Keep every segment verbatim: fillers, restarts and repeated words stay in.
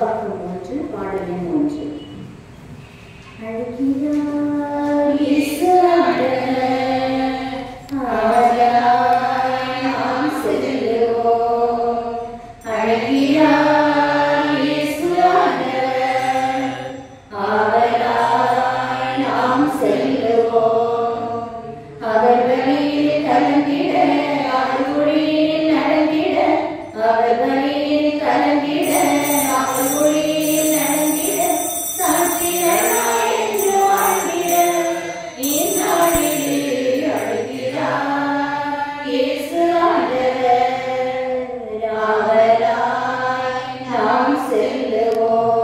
பக்கம் ஒன்று பாடலின் ஒன்று. அழைக்கிறார் இயேசு ஆண்டவர், ஆவலாய் நாம் செல்லுவோம். அழைக்கிறார் இயேசு ஆண்டவர், ஆவலாய் நாம் செல்லுவோம். அவர் வழியில் கலந்திட, அவர் மொழியில் நடந்திட, அவர் வழியில் கலந்திட, அவர் மொழியில் நடந்திட, சாட்சிகளாய் என்று வாழ்ந்திட இந்நாளிலே அழைக்கிறார் இயேசு ஆண்டவர், ஆவலாய் நாம் செல்லுவோம்.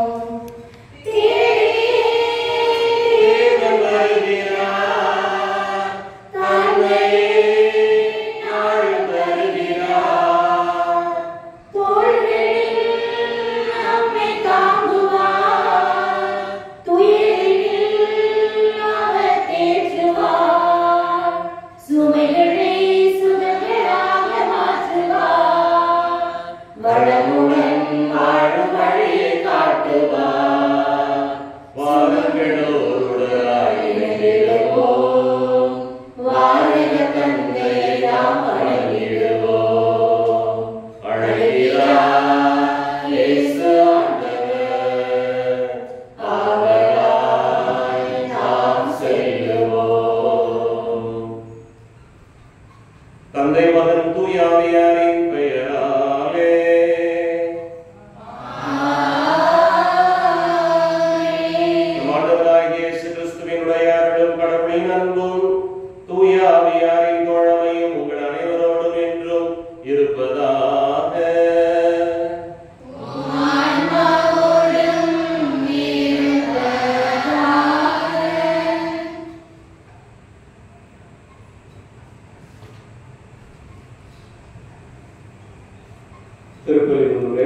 தந்தை மகன் தூய ஆவியாரின் பெயராலே ஆண்டவராகிய இயேசு கிறிஸ்துவினுடைய அருளும் கடவுளின் அன்பும் தூய ஆவியாரின் தோழமையும் உங்கள் அனைவரோடும் என்றும் இருப்பதாக. திருப்பலி முன்னுரை.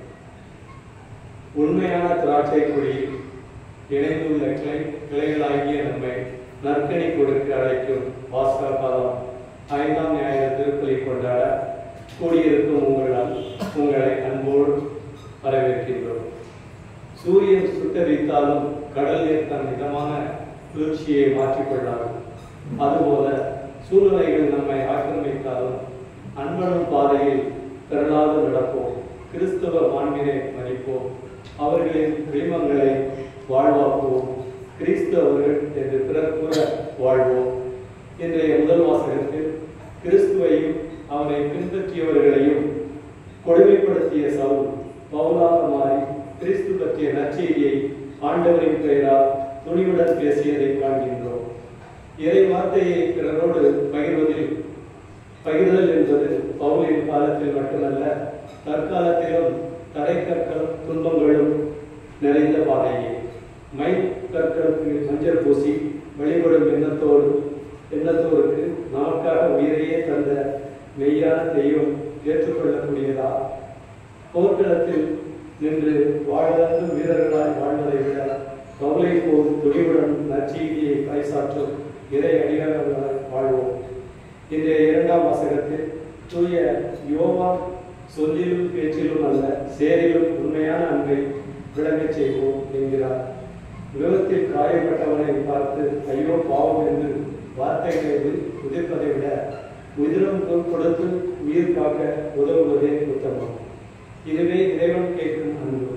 உண்மையான திராட்சை கொடியில் இணைந்துள்ள கிளை கிளைகளாகிய நம்மை நற்கனி கொடுக்க அழைக்கும் பாஸ்கா காலம் ஐந்தாம் ஞாயிறு திருப்பலி கொண்டாட கூடியிருக்கும் உங்களால் உங்களை அன்போடு வரவேற்கின்றோம். சூரியன் சுட்டரித்தாலும் கடல் நீர் தன் மிதமான குளிர்ச்சியை மாற்றிக்கொள்ளாது. அதுபோல சூழ்நிலைகள் நம்மை ஆக்கிரமித்தாலும் அன்பனும் பாதையில் திரளாது நடப்போம். கிறிஸ்தவ மாண்பினை மதிப்போம். அவர்களின் விளிமங்களை வாழ்வாக்குவோம். கிறிஸ்தவர்கள் என்று பிறர் கூற வாழ்வோம். இன்றைய முதல் வாசகத்தில் கிறிஸ்துவையும் அவனை பின்பற்றியவர்களையும் கொடுமைப்படுத்திய சவுல் பவுலாக மாறி கிறிஸ்து பற்றிய நற்செய்தியை ஆண்டவரின் பெயரால் துணிவுடன் பேசியதை காண்கின்றோம். இறை வார்த்தையை பிறரோடு பகிர்வதில் பகிர்தல் என்பது பவுலின் காலத்தில் மட்டுமல்ல, தற்காலத்திலும் தடைக்கற்கள் துன்பங்களும் நிறைந்த பாதையே. மை கற்களுக்கு மஞ்சள் பூசி வழிபடும் எண்ணத்தோடு எண்ணத்தோருக்கு நமக்காக உயிரையே தந்த மெய்யான தெய்வம் ஏற்றுக்கொள்ளக்கூடியதா? போர்க்களத்தில் நின்று வாழ்வதற்கு வீரர்களாய் வாழ்வதை விட பவுலை போல் துணிவுடன் நற்செய்தியை பறைசாற்றும் இறை அடியார்களாய் வாழ்வோம். இன்றைய இரண்டாம் வாசகத்தில் தூய யோவான் சொல்லிலும் பேச்சிலும் அல்ல, சேரிலும் உண்மையான அன்பை விளங்கச் செய்வோம் என்கிறார். விபத்தில் காயப்பட்டவனை பார்த்து ஐயோ பாவம் என்று வார்த்தைகளை உதிர்ப்பதை விட உதிரம் கொடுத்து உயிர் காக்க உதவுவதே உத்தமம். இதுவே இறைவன் கேட்கும் அன்பு.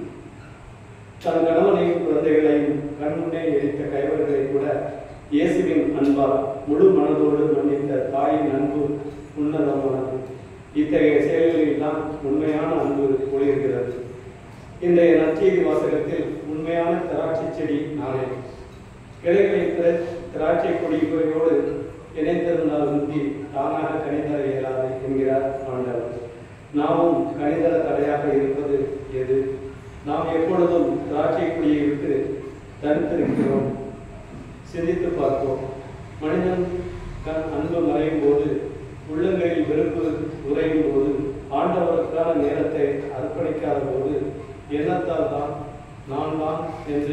தன் கணவனையும் குழந்தைகளையும் கண்முன்னே எரித்த கைவர்களை கூட இயேசுவின் அன்பால் முழு மனதோடு மன்னித்த தாயின் அன்பு உன்னதமானது. இத்தகைய செயல்களில் தான் உண்மையான அன்பு ஒளிர்கிறது. இன்றைய நற்செய்தி வாசகத்தில் உண்மையான திராட்சை செடி நானே. கிளைகளை திராட்சை கொடியோடு இணைந்திருந்தால் முந்தி தானாக கனிதர இயலாது என்கிறார் ஆண்டவர். நாமும் கனிதர தடையாக இருப்பது எது? நாம் எப்பொழுதும் திராட்சை கொடியை விட்டு தனித்திருக்கிறோம். சிந்தித்து பார்ப்போம். மனிதன் தன் அன்பு மறையும் போது, உள்ளங்களில் வெறுப்பு உறையும் போது, ஆண்டவருக்கான நேரத்தை அர்ப்பணிக்காத போது, எண்ணத்தால் தான் நான் தான் என்று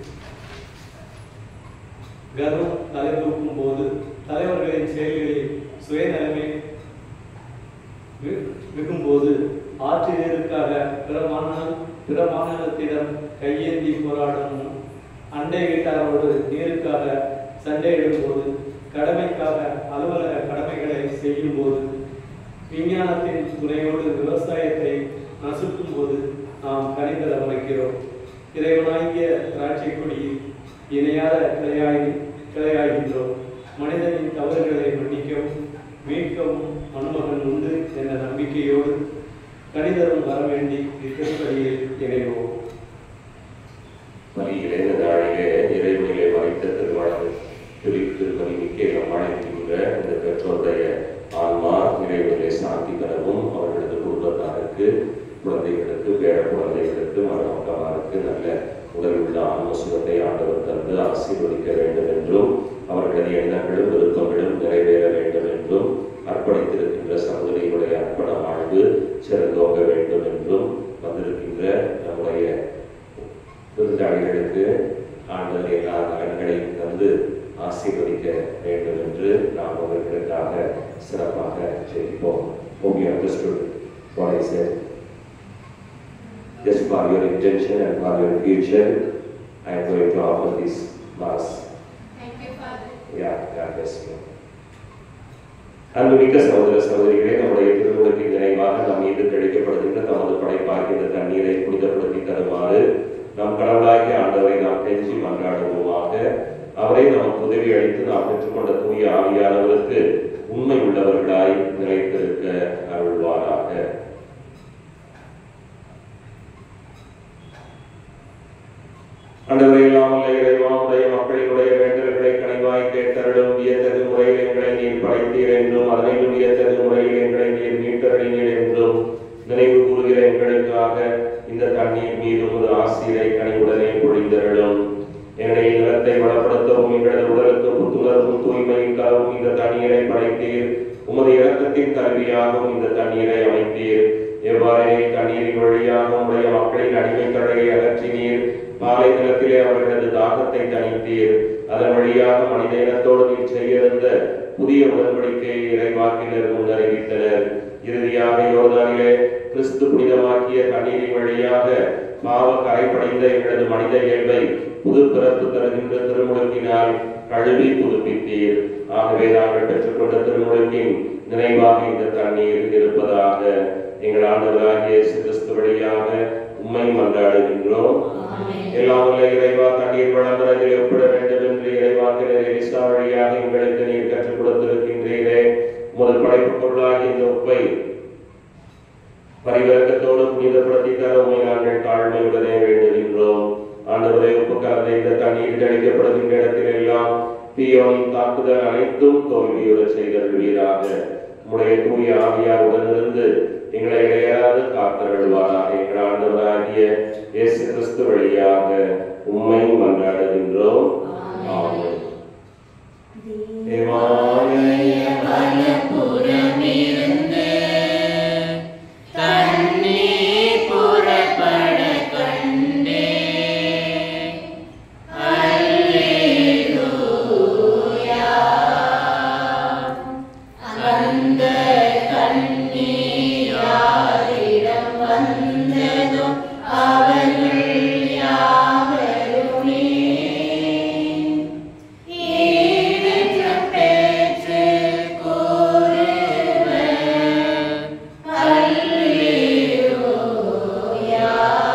கர்வம் தலை தூக்கும் போது, தலைவர்களின் செயல்களில் சுயநலமே மிகும்போது, ஆற்றினருக்காக பிற மாநில பிற மாநிலத்திடம் கையேந்தி போராடும் அண்டை வீட்டாரோடு நீருக்காக சண்டையிடும் போது, கடமைக்காக அலுவலக கடமைகளை செய்யும் போது, விஞ்ஞானத்தின் துணையோடு விவசாயத்தை நசுக்கும் போது நாம் கனிதர வளர்க்கிறோம். இறைவனாகிய திராட்சை கொடியில் இணையாத கிளையாகி கிளையாகின்றோம். மனிதனின் தவறுகளை மன்னிக்கவும் மீட்கவும் மனுமகன் உண்டு என்ற நம்பிக்கையோடு கணிதரும் வர வேண்டி இத்திருப்பதியில் இணைவோம். மரியிலே நாளிலே இறைவனிலே மறைத்த திருவாளர் திருப்பதி மிக்கேலம் அழைக்கின்ற இந்த பெற்றோருடைய ஆன்மா இறைவனிலே சாந்தி பெறவும், அவர்களது குடும்பத்தாருக்கு, குழந்தைகளுக்கு, பேர குழந்தைகளுக்கு, மருமகமாருக்கு நல்ல உடலுள்ள ஆன்ம சுகத்தை ஆண்டவர் தந்து ஆசீர்வதிக்க வேண்டும் என்றும், அவர்களது எண்ணங்களும் விருப்பங்களும் நிறைவேற வேண்டும் என்றும், அர்ப்பணித்திருக்கின்ற சகோதரிகளுடைய அர்ப்பண வாழ்வு சிறந்தோங்க வேண்டும் என்றும், வந்திருக்கின்ற நம்முடைய விருந்தாளிகளுக்கு ஆண்டவர் எல்லா நலன்களையும் தந்து ஆசீர்வதிக்க வேண்டும் என்று நாம் அவர்களுக்காக சிறப்பாக ஜெபிப்போம். Hope you understood what I said. Just for your intention and for your future, I am going to offer this mass. Thank you, Father. Yeah, God bless you. அன்புமிக்க சகோதர சகோதரிகளே, நம்முடைய திருவுலகின் நினைவாக நாம் மீது தெளிக்கப்படுகின்ற தமது படைப்பாகிய இந்த தண்ணீரை புனிதப்படுத்தி தருமாறு நம் கடவுளாகிய ஆண்டவரை நாம் கெஞ்சி மன்றாடுவோமாக. அவரை நமக்கு உதவி அளித்து நாம் பெற்றுக்கொண்ட தூய ஆவியானவருக்கு உண்மை உள்ளவர்களாய் நிலைத்திருக்க அருள்வாராக. ஆண்டவரே, எல்லாம் உள்ள இறைவா, உடைய மக்களினுடைய வேண்டல்களை கனிவாய் கேட்டருளும். வியத்தகு முறையில் எங்களை நீர் படைத்தீர் என்றும், அதனையும் வியத்தகு முறையில் எங்களை நீர் மீட்டருளினீர் என்றும் நினைவு கூறுகிற எங்களுக்காக இந்த தண்ணீர் மீது ஒரு ஆசிரை கனிவுடனே பொழிந்தருளும். எங்களுடைய நிலத்தை வளப்படுத்தவும், எங்களது உடலுக்கு புத்துணர்வும் தூய்மையும் தரவும் இந்த தண்ணீரை படைத்தீர். உமது இரக்கத்தின் கல்வியாகவும் இந்த தண்ணீரை அமைத்தீர். எவ்வாறே தண்ணீரின் வழியாக உடைய மக்களின் அடிமை தடையை அகற்றினீர். மாலை நிலத்திலே அவர்களது தாகத்தை தணித்தீர். அதன் வழியாக மனித இனத்தோடு நீர் செய்திருந்த புதிய உடன்படிக்கையை இறைவாக்கினர் முன்னறிவித்தனர். இறுதியாக யோர்தானிலே கிறிஸ்து புனிதமாக்கிய தண்ணீரின் வழியாக பாவ கரைப்படைந்த எங்களது மனித இயல்பை புது பிறப்பு தருகின்ற திருமுழுக்கினால் கழுவி புதுப்பித்தீர். ஆகவே நாங்கள் பெற்றுக்கொண்ட திருமுழுக்கின் நினைவாக இந்த தண்ணீர் இருப்பதாக எங்கள் ஆண்டவராகிய இயேசு கிறிஸ்து வழியாக உம்மை மன்றாடுகின்றோம். எல்லாம் உள்ள இறைவா, தண்ணீர் வளம்பரத்தில் ஒப்பிட வேண்டும் என்று இறைவாக்கினர் எலிசா வழியாக எங்களுக்கு நீர் கற்றுக் கொடுத்திருக்கின்றீரே. முதல் படைப்பு பொருளாகி இந்த உப்பை பரிவர்க்கத்தோடு புனிதப்படுத்தி தர உண்மை நாங்கள் தாழ்மையுடனே வேண்டுகின்றோம். ஆண்டவரை உப்பு கலந்த இந்த தண்ணீர் தெளிக்கப்படுகின்ற இடத்தில் எல்லாம் தீயோனின் தாக்குதல் அனைத்தும் தோல்வியுற செய்தருள்வீராக. உம்முடைய தூய ஆவியார் உடனிருந்து எங்களை இடையராது காத்தருள்வாராக. எங்கள் ஆண்டவராகிய இயேசு கிறிஸ்து வழியாக உம்மை மன்றாடுகின்றோம். ஆமென். தேவாலய வலப்புறமிருந்து தண்ணீர் புறப்பட கண்டேன். அல்லேலூயா. அந்த தண்ணீர் யாரிடம் வந்ததோ அவர்கள் யாவருமே ஈடற்ற பேற்று கூறுவர். அல்லேலூயா.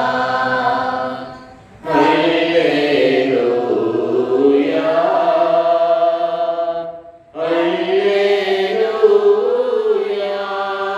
அல்லேலூயா. அல்லேலூயா.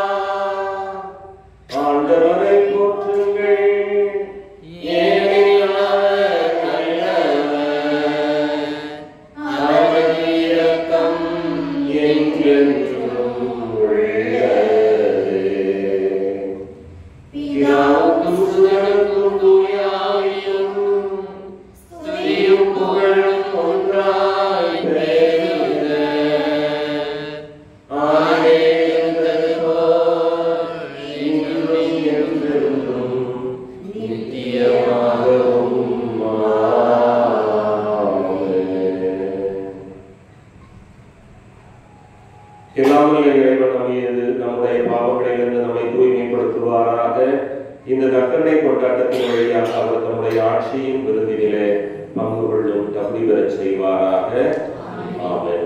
இறைவன் நம்மீது நம்முடைய பாவங்களிலிருந்து நம்மை தூய்மைப்படுத்துவாராக. இந்த நற்கருணை கொண்டாட்டத்தின் வழியாக அவர் நம்முடைய ஆட்சியின் விருந்தினிலே பங்கு கொள்ளும் தகுதி பெறச் செய்வாராக. ஆமென்.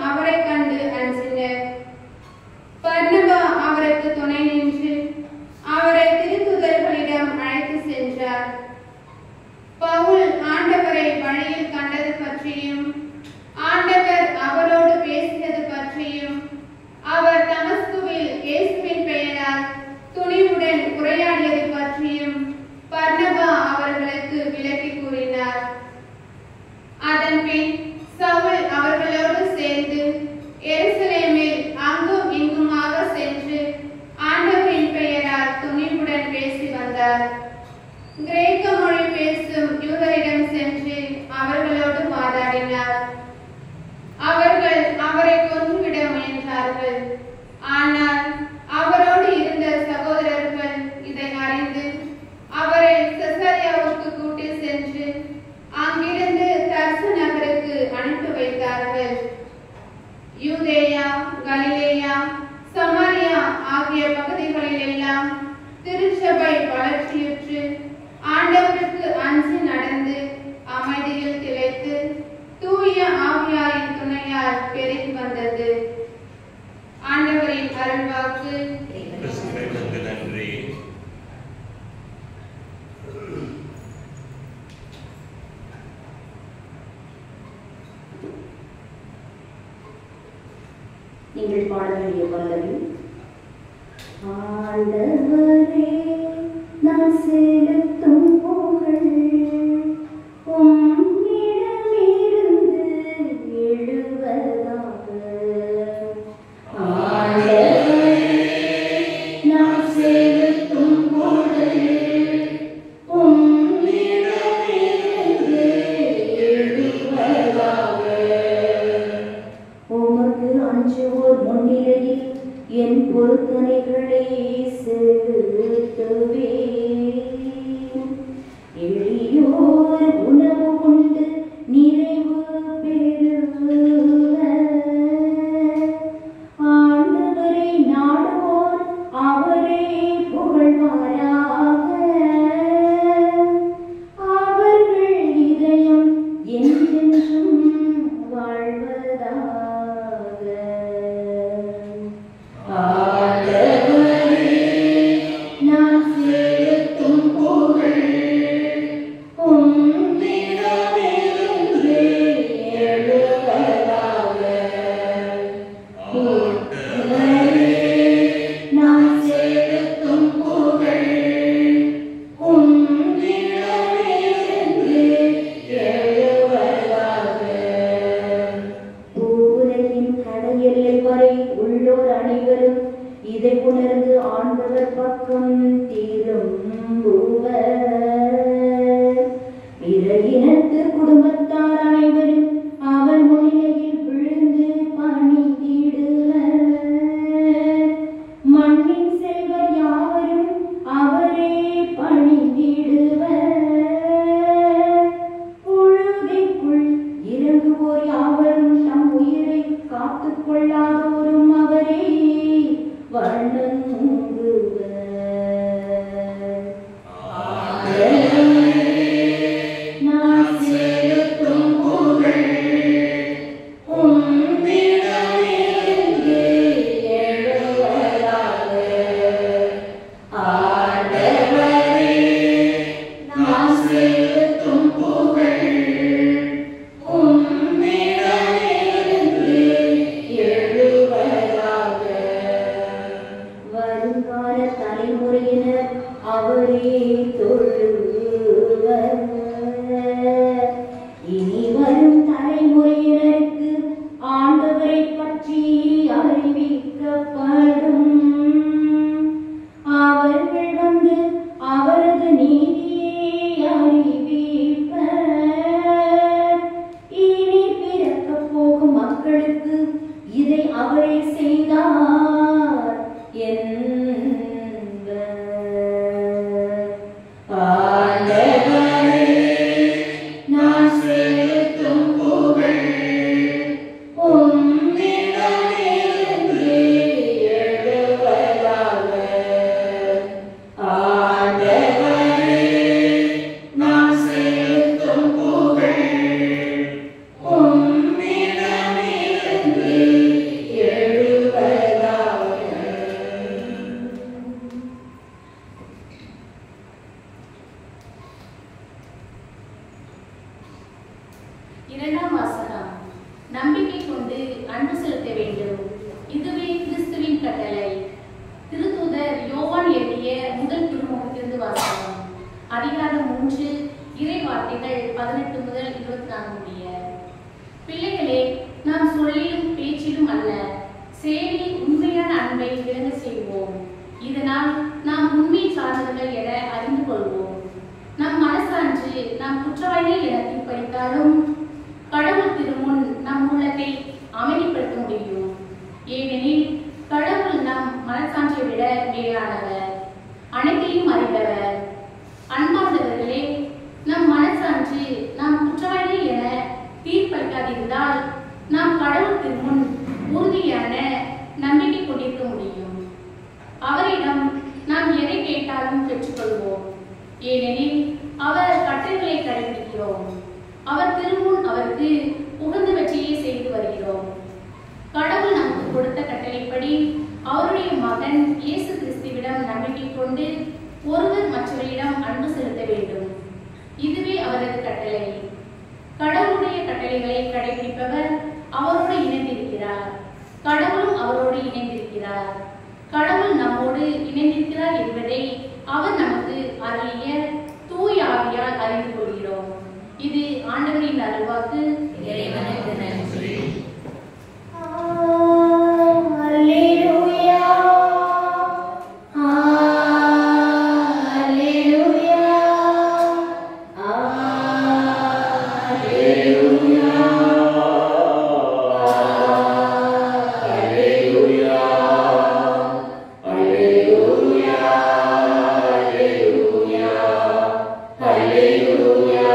பர்னபா அவருக்கு துணை நின்று நீங்கள் பாட வேண்டிய பல்லவி. ஆண்டவரே நான் செலுத்தும் புகழ் உம்மிடமிருந்து எழுவதாக. ஆண்டவரே நான் செலுத்தும் புகழ் உம்மிடமிருந்து எழுவதாக. உமக்கு அஞ்சுவோர் முன்னிலையில் என் பொருத்தனைகளை செலுத்துவேன். எளியோர் உணவு கொண்டு நிறைவு பெறுவர். ஆண்டவரை நாடுவோர் அவரே புகழ்வாராக. அவர்கள் இதயம் என்றென்றும் வாழ்வதாக. ஆண்டவரே நான் செலுத்தும் புகழ் உம்மிடமிருந்து எழுவதாக. ஆண்டவரே நான் செலுத்தும் புகழ் உம்மிடமிருந்து எழுவதாக. பூவுலகின் கடையெல்லை வரை உள்ளோர் அனைவரும் இதை உணர்ந்து ஆண்டவர் பக்கம் திரும்புவர். பிற இனத்து குடும்பத்தார் அனைவரும் அவர் முன்னிலையில் விழுந்து பணிந்திடுவர். மண்ணின் செல்வர் யாவரும் அவரே பணிந்திடுவர். புழுதிக்குள் இறங்குவோர் யாவரும் தம் உயிரை காத்துக் கொள்ளாதோரும் அவரே வணங்குவர். ஆண்டவரே நான் செலுத்தும் புகழ் உம்மிடமிருந்து எழுவதாக. ஆண்டவரே நான் செலுத்தும் புகழ் உம்மிடமிருந்து எழுவதாக. வருங்கால தலைமுறையினர் அவரே தொழுவர். இனி வரும் தலைமுறையினருக்கு ஆண்டவரை பற்றி அறிவிக்கப்படும். அவர்கள் வந்து அவரது நீதியை அறிவிப்பர். இனி பிறக்கப் போகும் மக்களுக்கு இதை அவரே செய்தார் என்பர். ஆண்டவரே நான் செலுத்தும் புகழ் உம்மிடமிருந்து எழுவதாக. ஆண்டவரே நான் செலுத்தும் புகழ் உம்மிடமிருந்து எழுவதாக. இரண்டாம் வாசகம். நம்பிக்கை கொண்டு அன்பு செலுத்த வேண்டும், இதுவே கிறிஸ்துவின் கட்டளை. திருத்தூதர் யோவான் எழுதிய முதல் திருமுகத்திலிருந்து வாசகம். அதிகாரம் மூன்று, இறை வார்த்தைகள் பதினெட்டு முதல் இருபத்தி நான்கு முடிய. பிள்ளைகளே, நாம் சொல்லிலும் பேச்சிலும் அல்ல, செயலில் உண்மையான அன்பை விளங்க செய்வோம். இதனால் நாம் உண்மை சார்ந்தவர்கள் என அறிந்து கொள்வோம். நம் மனசான்று நாம் குற்றவாளிகள் என தீர்ப்பளித்தாலும் கடவுள் திருமுன் நம் உள்ளத்தை அமைதிப்படுத்த முடியும். ஏனெனில் கடவுள் நம் மனசான்றை விட மேலானவர், அனைத்தையும் அறிந்தவர். அன்பார்ந்தவர்களே, நம் மனசான்று நாம் குற்றவாளிகள் என தீர்ப்பளிக்காதிருந்தால் நாம் கடவுள் திருமுன் உறுதியான நம்பிக்கை கொண்டிருக்க முடியும். அவரிடம் நாம் எதை கேட்டாலும் பெற்றுக்கொள்வோம். ஏனெனில் அவர் கட்டளைகளை கடைபிடிக்கிறோம். அவர் திருமுன் அவருக்கு உகந்த வெற்றியை செய்து வருகிறோம். கடவுள் நமக்கு கொடுத்த கட்டளைப்படி அவருடைய மகன் இயேசு கிறிஸ்துவிடம் நம்பிக்கை கொண்டு ஒருவர் மற்றவரிடம் அன்பு செலுத்த வேண்டும். இதுவே அவரது கட்டளை. கடவுளுடைய கட்டளைகளை கடைபிடிப்பவர் அவரோடு இணைந்திருக்கிறார். கடவுளும் அவரோடு இணைந்திருக்கிறார். கடவுள் நம்மோடு இணைந்திருக்கிறார் என்பதை அவர் நமக்கு அருளிய தூய ஆவியால் அறிந்து கொள்கிறோம். இது ஆண்டவரின் அருள்வாக்கு. இறைவனுக்கு நன்றி. அல்லேலூயா அல்லேலூயா அல்லேலூயா அல்லேலூயா அல்லேலூயா அல்லேலூயா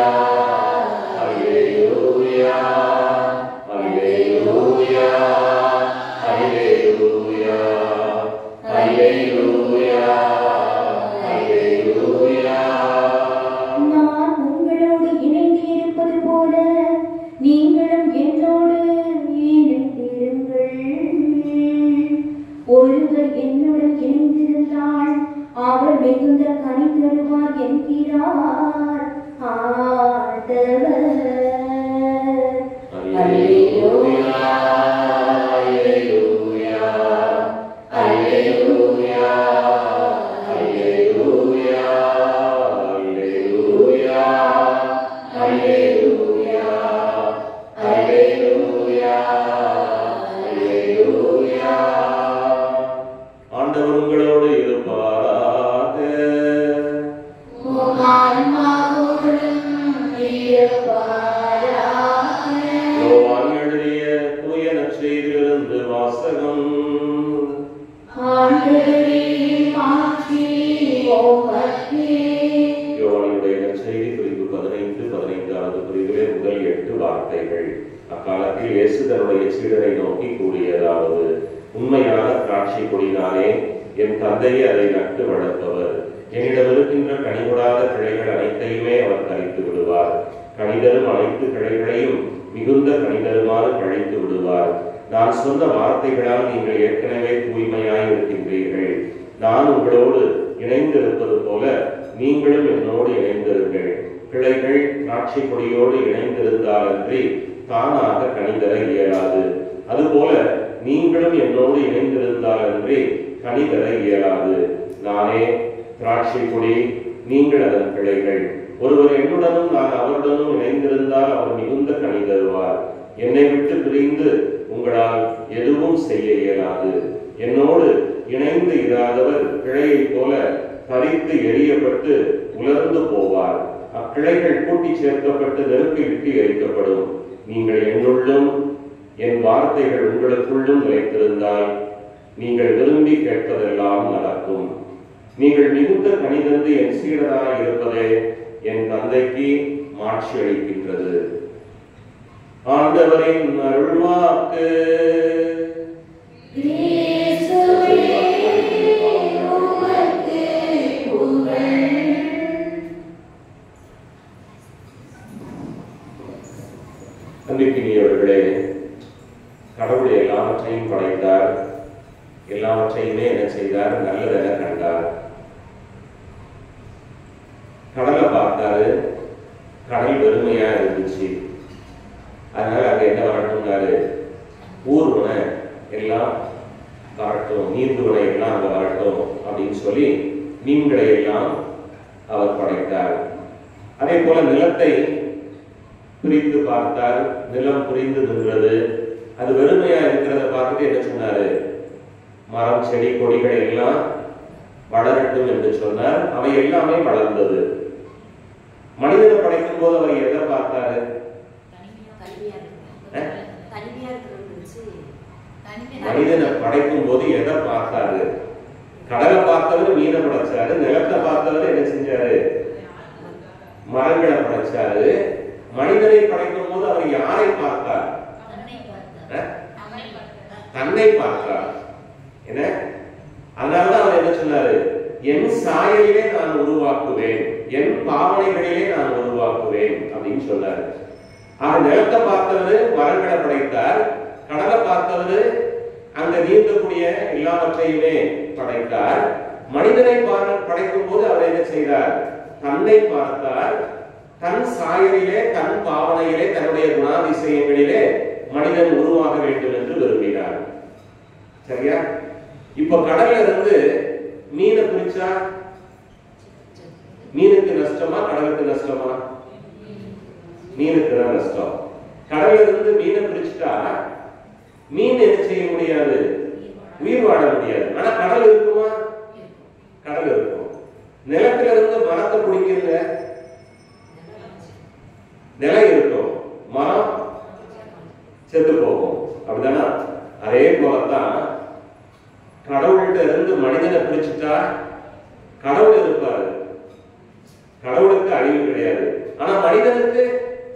அல்லேலூயா அல்லேலூயா அல்லேலூயா அல்லேலூயா அல்லேலூயா. நான் உங்களோடு இணைந்து இருப்பது போல நீங்களும் என்னோடு இணைந்திருங்கள். ஒருவர் என்னுடன் இணைந்திருந்தால் அவர் மிகுந்த கனி தருவார் என்கிறார் ஆண்டவர். அல்லேலூயா அல்லேலூயா அல்லேலூயா அல்லேலூயா அல்லேலூயா அல்லேலூயா அல்லேலூயா அல்லேலூயா. ஆண்டவர் உங்களோடு இருப்பாராக. உம் ஆன்மாவோடும் இருப்பாராக. யோவான் எழுதிய தூய நற்செய்தியிலிருந்து வாசகம். ஆண்டவரே மாட்சி உமக்கே. யோவானுடைய நற்செய்தி பிரிவு பதினைந்து பதினைந்தாவது பிரிவிலே முதல் எட்டு வார்த்தைகள். அக்காலத்தில் இயேசு தன்னுடைய சீடரை நோக்கி கூறியதாவது: உண்மையான திராட்சை கொடினாலே என் தந்தையே அதை நட்டு வளர்ப்பவர். என்னிடம் இருக்கின்ற கனிகொடாத கிளைகள் அனைத்தையுமே அவர் கழித்து விடுவார். கனிதரும் அனைத்து கிளைகளையும் மிகுந்த கனிதருமாறு கழித்து விடுவார். நான் சொன்ன வார்த்தைகளால் நீங்கள் ஏற்கனவே தூய்மையாய் இருக்கின்றீர்கள். நான் உங்களோடு இணைந்திருப்பது போல நீங்களும் என்னோடு இணைந்திருங்கள். கிளைகள் திராட்சை கொடியோடு இணைந்திருந்தாலன்றி தானாக கனிதர இயலாது. அதுபோல நீங்களும் என்னோடு இணைந்திருந்தாலன்றி கனிதர இயலாது. நானே திராட்சை கொடி, நீங்கள் அதன் கிளைகள். ஒருவர் என்னுடனும் நான் அவருடனும் இணைந்திருந்தால் அவர் மிகுந்த கனி தருவார். என்னை விட்டு பிரிந்து உங்களால் எதுவும் செய்ய இயலாது. என்னோடு இணைந்து இராதவர் கிளையைப் போல பறித்து எரியப்பட்டு உலர்ந்து போவார். அக்கிளைகள் கூட்டி சேர்க்கப்பட்டு நெருப்பில் விட்டு எரிக்கப்படும். நீங்கள் என்னுள்ளும் என் வார்த்தைகள் உங்களுக்குள்ளும் நிலைத்திருந்தால் நீங்கள் விரும்பி கேட்பதெல்லாம் நடக்கும். நீங்கள் மிகுந்த கனிதந்து என் சீடராய் இருப்பதே என் தந்தைக்கு மாட்சி அளிக்கின்றது. ஆண்டவரின் அருள்வாக்கு. அன்பிற்கினியவர்களே, கடவுள் எல்லாவற்றையும் படைத்தார். எல்லாவற்றையுமே என்ன செய்தார்? நல்லதென கண்டார். கடலை பார்த்தாரு, கடல் வெறுமையா இருந்துச்சு. அதனால அங்க என்ன வரட்டும்னாரு? ஊர்வனை எல்லாம் வரட்டும், நீர்வனை எல்லாம் அங்க வரட்டும் அப்படின்னு சொல்லி மீன்களை எல்லாம் அவர் படைத்தார். அதே போல நிலத்தை பிரித்து பார்த்தார். நிலம் புரிந்து நின்றது. அது வெறுமையா இருக்கிறத பார்த்துட்டு என்ன சொன்னாரு? மரம் செடி கொடிகள் எல்லாம் வளரட்டும் என்று சொன்னார். அவை எல்லாமே வளர்ந்தது. மனிதனை படைக்கும் போது அவர் எதை பார்த்தாரு? மனிதனை படைக்கும் போது எதை பார்த்தாரு? கடலை பார்த்தவர் மீனை படைச்சாரு. நிலத்தை பார்த்தவர் என்ன செஞ்சாரு? மரங்களை படைச்சாரு. மனிதனை படைக்கும் போது அவர் யாரை பார்த்தார்? தன்னை பார்த்தார். என்ன? அதனாலதான் அவர் என்ன சொன்னாரு? என் சாயலிலே நான் உருவாக்குவேன், என் பாவனைகளிலே நான் உருவாக்குவேன் அப்படின்னு சொன்னாரு. ஆக நிலத்தை பார்த்தவரு மரங்களை படைத்தார். கடலை பார்த்தவரு அங்க நீந்தக்கூடிய எல்லாவற்றையுமே படைத்தார். மனிதனை படைக்கும் போது அவர் என்ன செய்தார்? தன்னை பார்த்தார். தன் சாயலிலே, தன் பாவனையிலே, தன்னுடைய குணாதிசயங்களிலே மனிதன் உருவாக வேண்டும் என்று விரும்பினார். சரியா? இப்ப கடல்ல இருந்து மீனை பிரிச்சா மீனுக்கு நஷ்டமா கடலுக்கு நஷ்டமா? மீனுக்கு தான் நஷ்டம். கடல்ல இருந்து மீனை பிரிச்சுட்டா மீன் என்ன செய்ய முடியாது? உயிர் வாழ முடியாது. ஆனா கடல் இருக்குமா? கடல் இருக்கும். நிலத்துல இருந்து மரத்தை பிடிக்கிறத நிலம் இருக்கும், மரம் செத்து போகும். அப்படிதானா? அதே போலதான் கடவுள்கிட்ட இருந்து மனிதனை பிரிச்சுட்டா கடவுள் இருப்பாரு, கடவுளுக்கு அழிவு கிடையாது. ஆனா மனிதனுக்கு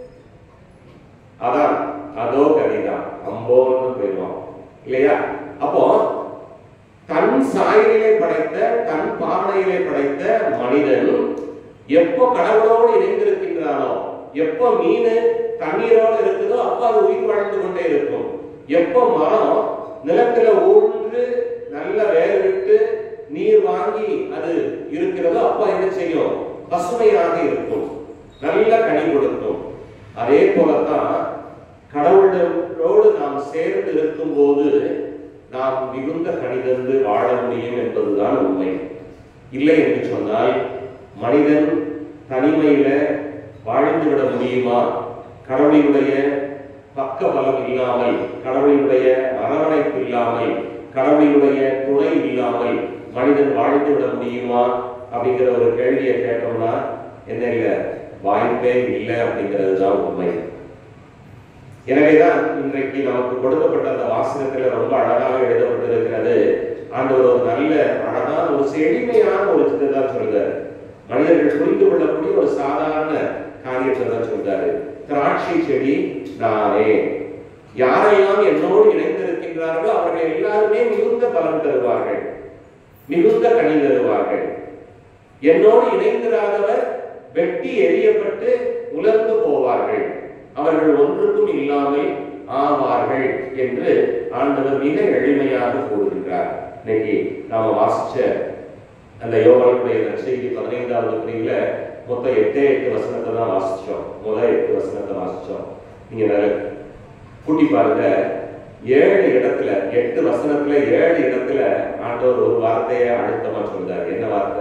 அதான் அதோ கதிதான், அம்போன்னு போயிடுவான் இல்லையா? அப்போ தன் சாயலிலே படைத்த தன் பாவனையிலே படைத்த மனிதன் எப்போ கடவுளோடு இணைந்திருக்கின்றானோ, எப்போ மீன் தண்ணீரோடு இருக்குதோ அப்போ அது உயிர் வாழ்ந்து கொண்டே இருக்கும். எப்போ மரம் நிலத்துல ஊன்று நல்ல வேர் விட்டு நீர் வாங்கி அது இருக்கிறதோ அப்போ என்ன செய்யும்? பசுமையாக இருக்கும், நல்ல கனி கொடுக்கும். அதே போலதான் கடவுளோடு நாம் சேர்ந்து இருக்கும் போது நாம் மிகுந்த கனி தந்து வாழ முடியும் என்பதுதான் உண்மை. இல்லை என்று சொன்னால் மனிதன் தனிமையில வாழ்ந்துவிட முடியுமா? கடவுளுடைய பக்க பலம் இல்லாமல், கடவுளுடைய அரவணைப்பு இல்லாமல், கடவுளுடைய துணை இல்லாமல் மனிதன் வாழ்ந்து விட முடியுமா அப்படிங்கிற ஒரு கேள்வியை கேட்டோம்னா என்ன இல்லை, வாய்ப்பே இல்லை அப்படிங்கிறது தான் உண்மை. எனவேதான் இன்றைக்கு நமக்கு கொடுக்கப்பட்ட அந்த வாசகத்துல ரொம்ப அழகாக எழுதப்பட்டிருக்கிறது. ஆண்டவர் ஒரு நல்ல அழகான ஒரு எளிமையான ஒரு சித்தை தான் சொல்றாரு. மனிதர்கள் புரிந்து கொள்ளக்கூடிய ஒரு சாதாரண காரியத்தை தான் சொல்றாரு. திராட்சை செடி நானே, யாரெல்லாம் என்னோடு இணைந்திருக்கின்றார்களோ அவர்கள் எல்லாருமே மிகுந்த பலன் தருவார்கள், மிகுந்த கனி தருவார்கள். என்னோடு இணைந்திராதவர் வெட்டி எறியப்பட்டு உலர்ந்து போவார்கள், அவர்கள் ஒன்றுக்கும் இல்லாமல் ஆவார்கள் என்று ஆண்டவர் மிக எளிமையாக கூறுகின்றார். இன்னைக்கு நாம வாசிச்ச அந்த யோவானுடைய நற்செய்தி பதினைந்தாவது பிரிவுல மொத்தம் எட்டே எட்டு வசனத்தை தான் வாசிச்சோம். முதல் எட்டு வசனத்தை வாசிச்சோம். நீங்க கூட்டி பாருங்க, ஏழு இடத்துல எட்டு வசனத்துல ஏழு இடத்துல ஆண்டவர் ஒரு வார்த்தையை அழுத்தமா சொல்றாரு. என்ன வார்த்தை?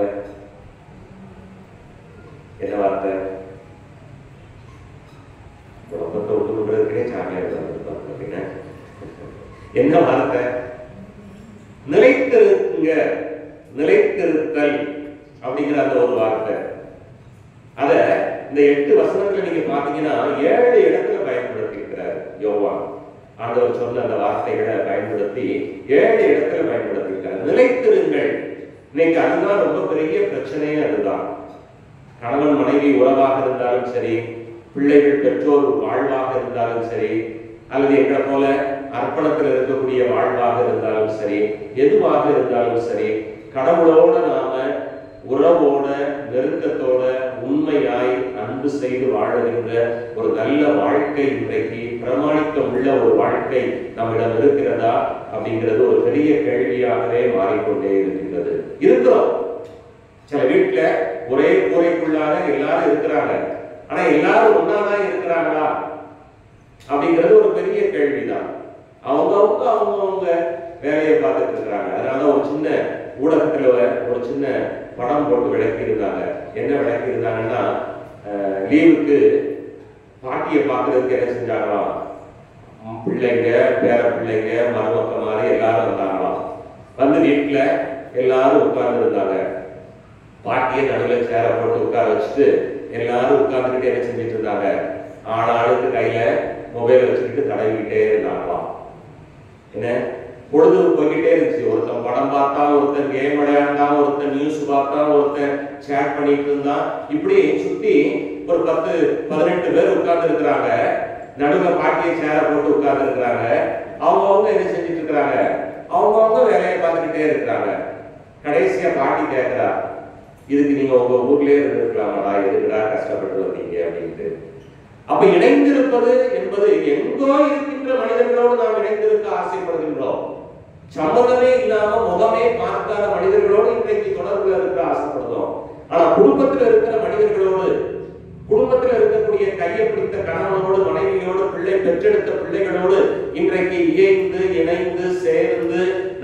என்ன வார்த்தை? குழப்பத்தை விட்டு விடுறதுக்கே சாமியார் அப்படின்னா என்ன வார்த்தை? நிலைத்திருங்க, நிலைத்திருத்தல் அப்படிங்கிற அந்த ஒரு வார்த்தை. அத இந்த எட்டு வசனத்துல நீங்க பாத்தீங்கன்னா ஏழு இடத்துல பயன்படுத்தி இருக்கிறார் யோவான். ஆண்டவர் சொன்ன அந்த வார்த்தைகளை பயன்படுத்தி ஏழு இடத்துல பயன்படுத்தி இருக்கிறார். நிலைத்திருங்கள். இன்னைக்கு அதுதான் ரொம்ப பெரிய பிரச்சனையே. அதுதான் கணவன் மனைவி உறவாக இருந்தாலும் சரி, பிள்ளைகள் பெற்றோர் வாழ்வாக இருந்தாலும் சரி, அல்லது எங்களை போல அர்ப்பணத்தில் இருக்கக்கூடிய வாழ்வாக இருந்தாலும் சரி, எதுவாக இருந்தாலும் சரி, கடவுளோட நாம உறவோட நெருக்கத்தோட உண்மையாய் அன்பு செய்து வாழுகின்ற ஒரு நல்ல வாழ்க்கை இன்றைக்கு பிரமாணிக்கம் உள்ள ஒரு வாழ்க்கை நம்மிடம் இருக்கிறதா அப்படிங்கிறது ஒரு பெரிய கேள்வியாகவே மாறிக்கொண்டே இருக்கின்றது. இருக்கிறோம். சில வீட்டுல ஒரே கூரைக்குள்ளாக எல்லாரும் இருக்கிறாங்க, ஆனா எல்லாரும் ஒன்னாதான் இருக்கிறாங்களா அப்படிங்கிறது ஒரு பெரிய கேள்விதான். அவங்க அவங்க அவங்கவுங்க வேலையை பார்த்துட்டு இருக்கிறாங்க. அதனால ஒரு சின்ன ஊடகத்துல ஒரு சின்ன படம் போட்டு விளக்கி இருந்தாங்க. என்ன விளக்கி இருந்தாங்கன்னா, லீவுக்கு பாட்டியை பார்க்கறதுக்கு என்ன செஞ்சாங்களாம், பிள்ளைங்க பேர பிள்ளைங்க மருமக்க மாதிரி எல்லாரும் வந்தாங்களாம். வந்து வீட்டுல எல்லாரும் உட்கார்ந்து இருந்தாங்க. பாட்டியை நடுவில் சேர போட்டு உட்கார வச்சுட்டு எல்லாரும் உட்கார்ந்துக்கிட்டு என்ன செஞ்சுட்டு இருந்தாங்க, ஆளாளுக்கு கையில மொபைல் வச்சுக்கிட்டு தடவிக்கிட்டே இருந்தாங்களாம். என்ன பொழுது போய்கிட்டே இருந்துச்சு. ஒருத்தன் படம் பார்த்தா, ஒருத்தன் கேம் விளையாண்டான், ஒருத்தன் நியூஸ் பார்த்தா, ஒருத்தன் சேட் பண்ணிட்டு இருந்தான். இப்படி சுத்தி ஒரு பத்து பதினெட்டு பேர் உட்கார்ந்து இருக்கிறாங்க. நடுவில் பாட்டியை சேர போட்டு உட்கார்ந்து இருக்கிறாங்க. அவங்கவுங்க என்ன செஞ்சுட்டு இருக்கிறாங்க, அவங்கவுங்க வேலையை பார்த்துக்கிட்டே இருக்கிறாங்க. கடைசியா பாட்டி கேட்கிறா, இதுக்கு நீங்க உங்க ஊர்லயே இருந்திருக்கலாமாடா, எதுக்குடா கஷ்டப்பட்டு வந்தீங்க அப்படின்ட்டு. அப்ப இணைந்திருப்பது என்பது எங்கோ இருக்கின்ற மனிதர்களோடு நாம் இணைந்திருக்க ஆசைப்படுகின்றோம். சம்பந்தமே இல்லாம முகமே பார்க்காத மனிதர்களோடு இன்றைக்கு தொடர்புல இருக்க ஆசைப்படுறோம். ஆனா குடும்பத்தில் இருக்கிற மனிதர்களோடு, குடும்பத்தில் இருக்கக்கூடிய கையை பிடித்த கணவனோடு, மனைவியோடு, பிள்ளை பெற்றெடுத்த பிள்ளைகளோடு இன்றைக்கு இயைந்து இணைந்து சேர்ந்து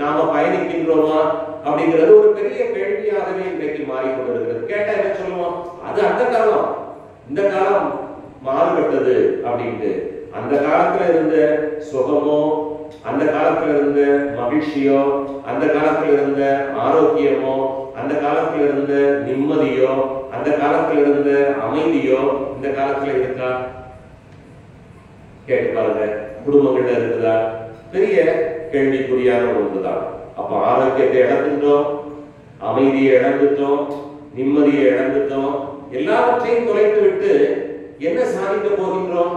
நாம பயணிக்கின்றோமா அப்படிங்கிறது ஒரு பெரிய கேள்வியாகவே இன்றைக்கு மாறிக்கொண்டிருக்கிறது. கேட்டா என்ன சொல்லுவோம், அது அந்த காலம், இந்த காலம் மாறுபட்டது அப்படின்ட்டு. அந்த காலத்துல இருந்த சுகமோ, அந்த காலத்துல இருந்த மகிழ்ச்சியோ, அந்த காலத்துல இருந்த ஆரோக்கியமோ, அந்த காலத்துல இருந்த நிம்மதியோ, அந்த காலத்துல இருந்த அமைதியோ இந்த காலத்துல இருக்கா? கேட்டு பாருங்க. குடும்பங்கள்ல இருக்குதா? பெரிய கேள்விக்குறியான ஒன்றுதான். அப்ப ஆரோக்கியத்தை இழந்துட்டோம், அமைதியை இழந்துட்டோம், நிம்மதியை இழந்துட்டோம், எல்லாவற்றையும் தொலைத்து விட்டு என்ன சாதிக்க போகின்றோம்?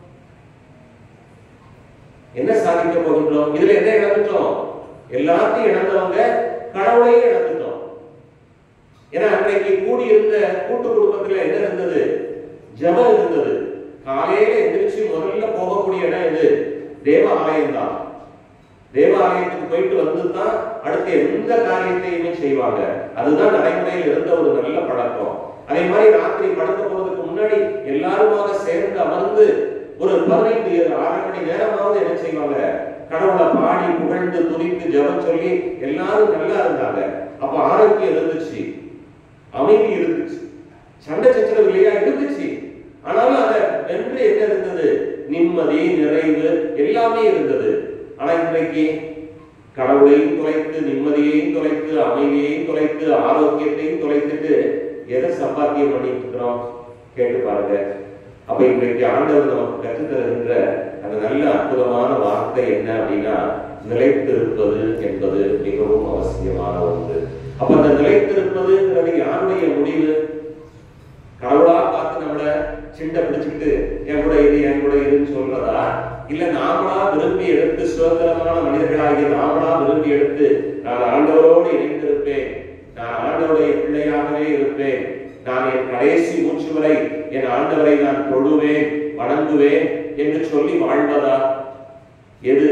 என்ன சாதிக்க போகின்றோம்? இதுல என்ன இழந்துட்டோம்? எல்லாத்தையும் இழந்தவங்க கடவுளையும் இழந்துட்டோம். ஏன்னா அன்றைக்கு கூடியிருந்த கூட்டு குடும்பத்துல என்ன இருந்தது? ஜெபம் இருந்தது. காலையில எந்திரிச்சு முதல்ல போகக்கூடிய இடம் இது தேவ ஆலயம் தான். தேவாலயத்துக்கு போயிட்டு வந்துதான் அடுத்த எந்த காரியத்தையுமே செய்வாங்க. அதுதான் நடைமுறையில் இருந்த ஒரு நல்ல பழக்கம். அதே மாதிரி ராத்திரி படுக்க போறதுக்கு முன்னாடி எல்லாருமாக சேர்ந்து அமர்ந்து ஒரு பதினைந்து ஆறு மணி நேரமாவது என்ன செய்வாங்க? கடவுளை பாடி புகழ்ந்து துதித்து ஜெபம் சொல்லி எல்லாரும் நல்லா இருந்தாங்க. அப்ப ஆரோக்கியம் இருந்துச்சு, அமைதி இருந்துச்சு, சண்டை சச்சரவு இல்லையா இருந்துச்சு. ஆனாலும் அதை வென்று என்ன இருந்தது? நிம்மதி, நிறைவு எல்லாமே இருந்தது. ஆனா இன்றைக்கு கடவுளையும் தொலைத்து, நிம்மதியையும் தொலைத்து, அமைதியையும் தொலைத்து, ஆரோக்கியத்தையும் தொலைத்துட்டு எதை சம்பாத்தியம் பண்ணிட்டு இருக்கிறோம்? கேட்டு பாருங்க. அப்ப இன்றைக்கு ஆண்டவர் நமக்கு கற்றுத் தருகின்ற அந்த நல்ல அற்புதமான வார்த்தை என்ன அப்படின்னா, நிலைத்திருப்பது என்பது மிகவும் அவசியமான ஒன்று. அப்ப அந்த நிலைத்திருப்பதுங்கிறது யாருடைய முடிவு? கடவுளா பார்த்து நம்மள சிண்டை பிடிச்சிட்டு என் கூட இது என் கூட இதுன்னு சொல்றதா? இல்ல நாமளா விரும்பி எடுத்து, சுதந்திரமான மனிதர்களாகிய நாமளா விரும்பி எடுத்து, நான் ஆண்டவரோடு இணைந்திருப்பேன், நான் ஆண்டவருடைய பிள்ளையாகவே இருப்பேன், நான் என் கடைசி மூச்சு வரை என் ஆண்டவரை நான் தொழுவேன், வணங்குவேன் என்று சொல்லி வாழ்வதா? எது?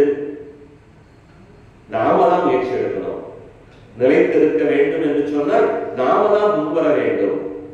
நாம தான் முயற்சி எடுக்கணும். நிலைத்திருக்க வேண்டும் என்று சொன்னால் நாம தான் முன்வர வேண்டும்.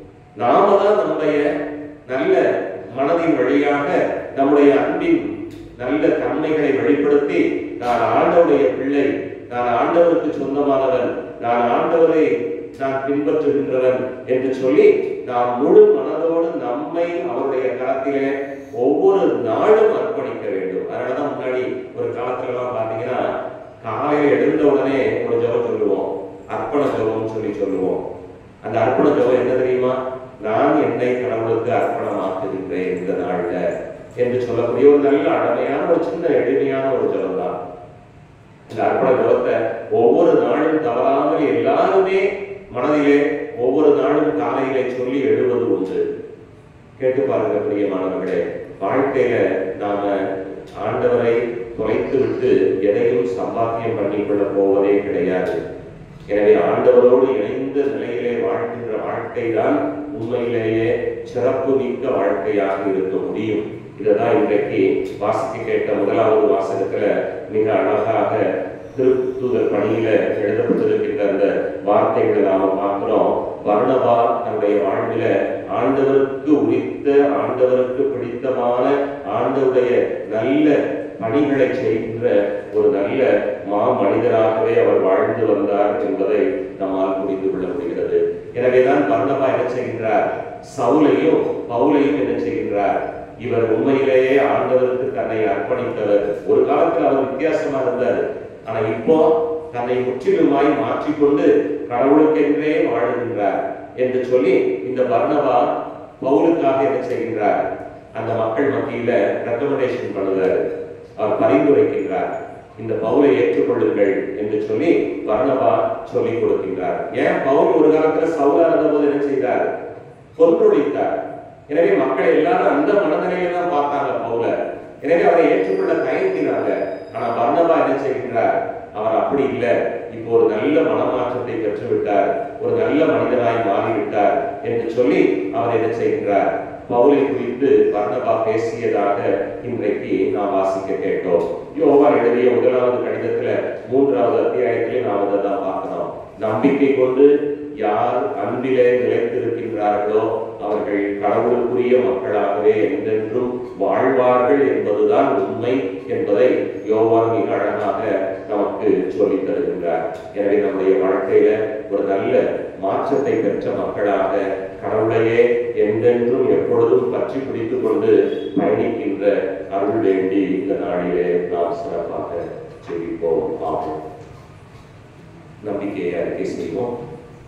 நாம தான் நம்முடைய நல்ல மனதின் வழியாக நம்முடைய அன்பின் நல்ல தன்மைகளை வெளிப்படுத்தி, நான் ஆண்டவருடைய பிள்ளை, நான் ஆண்டவருக்கு சொந்தமானவன், நான் ஆண்டவரை நான் பின்பற்றுகின்றவன் என்று சொல்லி நாம் முழு மனதோடு நம்மை அவருடைய கரத்திலே ஒவ்வொரு நாளும் அர்ப்பணிக்க வேண்டும். அதனாலதான் முன்னாடி ஒரு காலத்துல எல்லாம் பாத்தீங்கன்னா காலையில எழுந்த உடனே ஒரு ஜெபம் சொல்லுவோம், அர்ப்பண ஜெபம் சொல்லி சொல்லுவோம். அந்த அர்ப்பண ஜெபம் என்ன தெரியுமா? நான் என்னை கடவுளுக்கு அர்ப்பணமாக்குகின்றேன் இந்த நாள்ல என்று சொல்லக்கூடிய ஒரு நல்ல அழமையான ஒரு சின்ன எளிமையான ஒரு ஜெபம் தான். இந்த அர்ப்பண ஜெபத்தை ஒவ்வொரு நாளும் தவறாமல் எல்லாருமே மனதிலே ஒவ்வொரு நாளும் காலையிலே சொல்லி எழுவது உண்டு. கேட்டு பாருங்க பிரியமானவர்களே. வாழ்க்கையில நாம ஆண்டவரை தொலைத்து விட்டு எதையும் சம்பாத்தியம் பண்ணிக்கொள்ள போவதே கிடையாது. எனவே ஆண்டவரோடு இணைந்த நிலையிலே வாழ்கின்ற வாழ்க்கை தான் உண்மையிலேயே சிறப்பு மிக்க வாழ்க்கையாக இருக்க முடியும். இதுதான் இன்றைக்கு வாசிக்க கேட்ட முதலாவது வாசகத்துல மிக அழகாக திருத்தூதர் பணியில எழுதப்பட்டிருக்கின்ற அந்த வார்த்தைகளை நாம பார்க்கிறோம். பர்னபா தன்னுடைய வாழ்வில ஆண்டவருக்கு உரித்த, ஆண்டவருக்கு பிடித்தமான, ஆண்டவருடைய நல்ல பணிகளை செய்கின்ற ஒரு நல்ல மா மனிதராகவே அவர் வாழ்ந்து வந்தார் என்பதை நம்மால் புரிந்து கொள்ள முடிகிறது. எனவேதான் பர்னபா என்ன செய்கின்றார்? சவுலையும் பவுலையும் என்ன செய்கின்றார்? இவர் உண்மையிலேயே ஆண்டவருக்கு தன்னை அர்ப்பணித்தவர். ஒரு காலத்தில் அவர் வித்தியாசமா இருந்தார். ஆனா இப்போ தன்னை முற்றிலுமாய் மாற்றிக்கொண்டு கடவுளுக்கென்றே வாழுகின்றார் என்று சொல்லி இந்த பர்னபா பவுலுக்காக என்ன செய்கின்றார்? அந்த மக்கள் மத்தியில ரெக்கமெண்டேஷன் பண்ணுகிறார், அவர் பரிந்துரைக்கின்றார். இந்த பவுலை ஏற்றுக்கொள்ளுங்கள் என்று சொல்லி பர்னபா சொல்லிக் கொடுக்கின்றார். ஏன்? பவுல் ஒரு காலத்துல சவுலா இருந்த போது என்ன செய்தார்? கொன்றொழித்தார். எனவே மக்கள் எல்லாரும் அந்த மனநிலையில தான் பார்த்தாங்க பவுல. எனவே அவரை ஏற்றுக்கொள்ள தயங்கினாங்க. ஆனா பர்னபா என்ன செய்கின்றார்? அவர் அப்படி இல்லை, இப்போ ஒரு நல்ல மனமாற்றத்தை பெற்றுவிட்டார், ஒரு நல்ல மனிதனாய் மாறிவிட்டார் என்று சொல்லி அவர் என்ன செய்கின்றார்? பவுலை குறித்து பர்னபா பேசியதாக இன்றைக்கு நாம் வாசிக்க கேட்டோம். யோவான் எழுதிய முதலாவது கடிதத்துல மூன்றாவது அத்தியாயத்திலே நாம் அதை தான் பார்க்கிறோம். நம்பிக்கை கொண்டு யார் அன்பிலே நிலைத்திருக்கின்றார்களோ அவர்கள் கடவுளுக்குரிய மக்களாகவே என்றென்றும் வாழ்வார்கள் என்பதுதான் உண்மை என்பதை யோவான் மிக அழகாக நமக்கு சொல்லித் தருகின்றார். எனவே நம்முடைய வாழ்க்கையில ஒரு நல்ல மாற்றத்தை பெற்ற மக்களாக கடவுளையே என்றென்றும் எப்பொழுதும் பற்றி பிடித்துக் கொண்டு பயணிக்கின்ற அருள் வேண்டி இந்த நாளிலே நாம் சிறப்பாக ஜெபிப்போம். ஆகும் நம்பிக்கையை அறிக்கை செய்வோம்.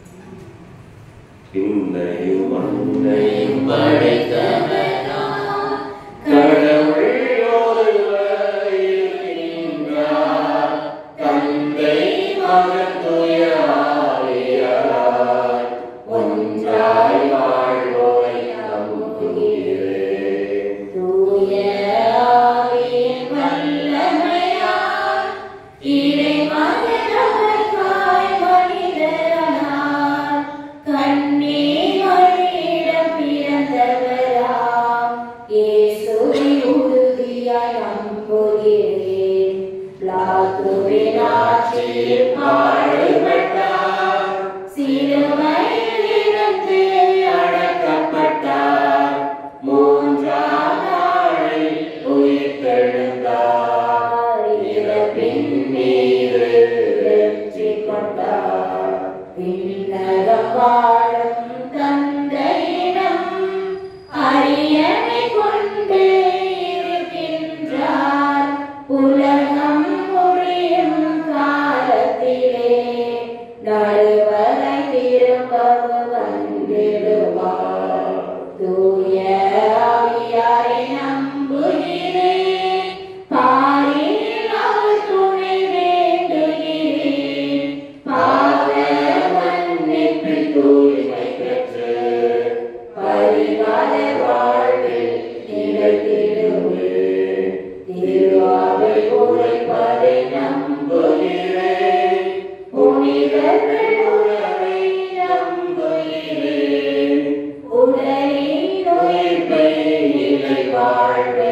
இன்னையும் அன்னையும் படைத்தவனாம் கடவுள் ஒருவர் இருக்கின்றார். தந்தை மகன் தூய ஆவியார் ஒன்றாய் வாழ்வோரை நம்புகிறேன். தூய ஆவியின் வல்லமையால் இறைமகன் நமக்காய் மனிதரானார். கண்ணே மரியிடம் பிறந்தவராம் இயேசுவை உறுதியாய் நம்புகிறேன். பிலாத்துவின் ஆட்சியில் பாடுபட்டார். சிலுவையில் இருந்து அடக்கப்பட்டார். மூன்றாம் நாளில் உயிர்த்தெழுந்தார். இறப்பின் மீது வெற்றி கொண்டார். விண்ணகம் வாழும் தந்தையிடம் அரியணை கொண்டு இருக்கின்றார். உலகம் முடியும் காலத்திலே நடுவரை திரும்பவும் வந்திடுவார். தூய ஆவியாரை நம்புகிறேன். பாரில் அவர் துணை வேண்டுகிறேன். பாவ மன்னிப்பில் தூய்மை பெற்று பரிகார வாழ்வில் நிலைத்திடுவேன். திருவாவை உரைப்பதை நம்புகிறேன். புனிதர்கள் உறவை நம்புகிறேன். உடலின் உயிர்ப்பை நிலை வாழ்வை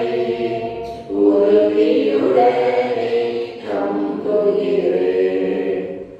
உறுதியுடனே நம்புகிறேன்.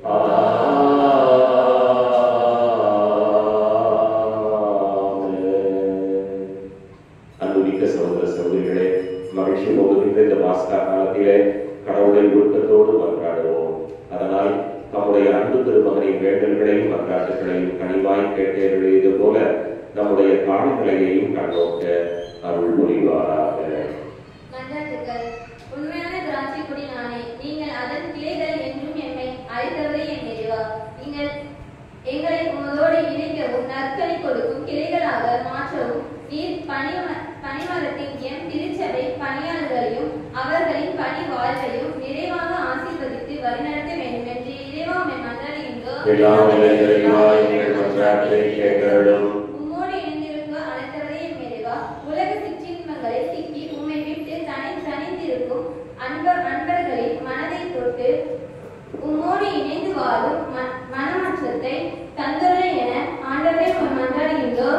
அன்புமிக்க சகோதர சகோதரிகளே, மகிழ்ச்சி போகுகின்ற இந்த பாஸ்கா காலத்திலே கடவுளை ஊக்கத்தோடு மன்றாடுவோம். அதனால் நம்முடைய அன்பு திருமகனின் வேண்டல்களையும் மன்றாட்டுகளையும் கனிவாய் கேட்டேறியது போல நம்முடைய காணிகளையும் கண்ணோக்க அருள் புரிவாராக. மன்றாட்டுகள். உண்மையான திராட்சை கொடி நானே, நீங்கள் அதன் கிளைகள் என்றும் என்னை அழைத்தவரே என் இறைவா. நீங்கள் எங்களை உமதோடு இணைக்கவும் நற்கனி கொடுக்கும் கிளைகளாக மாற்றவும் நீர் பனிம பனிமரத்தின் எம் திருச்சபை பணியாளர்களையும் அவர்களின் பணி வாழ்வையும் நிறைவாக ஆசீர்வதித்து வழிநடத்த வேண்டும் என்று இறைவா உம்மை மன்றாடுகின்றோம். உம்மோடு இணைந்திருக்க அழைத்தவரே என் இறைவா. உலக சிற்றின்பங்களை சிக்கி உம்மை விட்டு தனி தனித்திருக்கும் அன்பர் அன்பர்களின் மனதை தொட்டு உம்மோடு இணைந்து வாழும் மனமாற்றத்தை தந்துள்ள என ஆண்டவரை மன்றாடுகின்றோம்.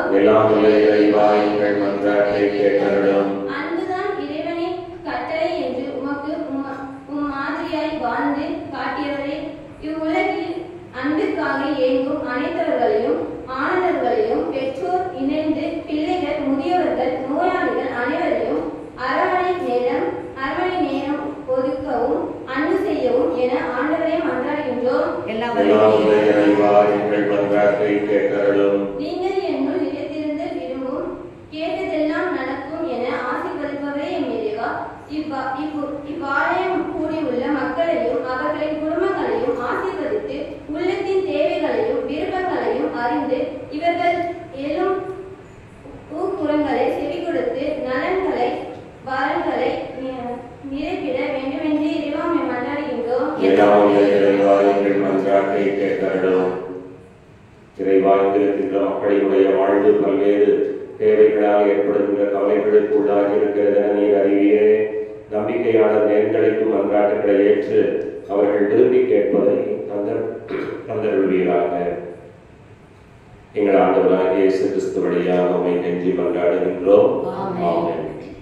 அன்புதான் இறைவனின் கட்டளை என்று உமக்கு உம் மாதிரியாய் வாழ்ந்து காட்டியவரே, இவ்வுலகில் அன்பிற்காக இயங்கும் அனைத்தவர்களையும் ஆனந்தர்களையும் பெற்றோர் இணைந்து பிள்ளைகள் முதியவர்கள் நோயாளிகள் அனைவரையும் அரவணை நேரம் அரவணை நேரம் ஒதுக்கவும் அன்பு செய்யவும் என ஆண்டவரை மன்றாடுகின்றோம். நீங்கள் என்னுள் நிலைத்திருந்து விரும்பும் கேட்டதெல்லாம் நடக்கும் என ஆசீர்வதிப்பவரே என் இறைவா. இவ்வாலயம் கூடியுள்ள மக்களையும் அவர்களின் குடும்பங்களையும் ஆசீர்வதித்து உள்ளத்தின் தேவைகளையும் விருப்பங்களையும் அறிந்து இவர்கள் எழும் ஊக்குறங்களை செவி கொடுத்து நலன்களை வரன்களை நிறைப்பிட வேண்டுமென்று இறைவா உம்மை மன்றாடுகின்றோம். இறைவாய்ந்திருக்கின்ற மக்களினுடைய வாழ்வு பல்வேறு தேவைகளால் ஏற்படுகின்ற கவலைகளுக்கு உள்ளாகி இருக்கிறது என நீர் அறிவியே. நம்பிக்கையாளர் நேர்ந்தளிக்கும் மன்றாட்டுகளை ஏற்று அவர்கள் விரும்பி கேட்பதை தந்தருள்வீராக. எங்கள் ஆண்டவராகிய இயேசு கிறிஸ்து வழியாக உம்மை நெஞ்சி மன்றாடுகின்றோம். ஆமென்.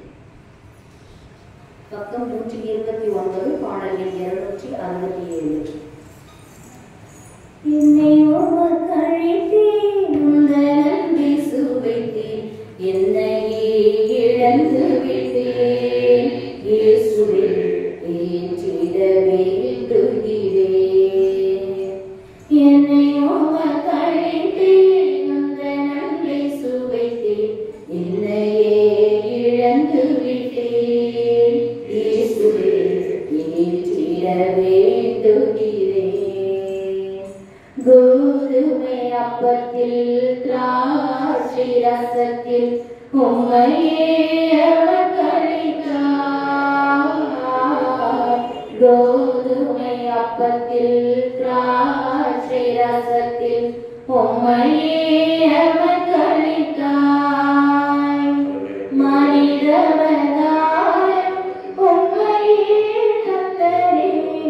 பக்கம் நூற்றி இருபத்தி ஒன்பது பாடல் எண் இருநூற்றி அறுபத்தி ஏழு. என்னை உமக்கழித்தேன் உந்தன் அன்பை சுவைத்தேன். என்னையே இழந்து விட்டேன் இயேசுவே ஏற்றிட வேண்டுகிறேன் என்னை உமக்களித்தேன் அந்த நன்மை சுவைத்தேன் என்னையே இழந்து விட்டேன் இயேசுவே ஏற்றிட வேண்டுகிறேன் கோதுமை அப்பத்தில் திராட்சை ரசத்தில் உம்மையே அவக்களித்தார் கோதுமை அப்பத்தில் திராட்சை ரசத்தில் உம்மையே அவக்களித்தார் மனிதவதாரம் உம்மையே தந்தரே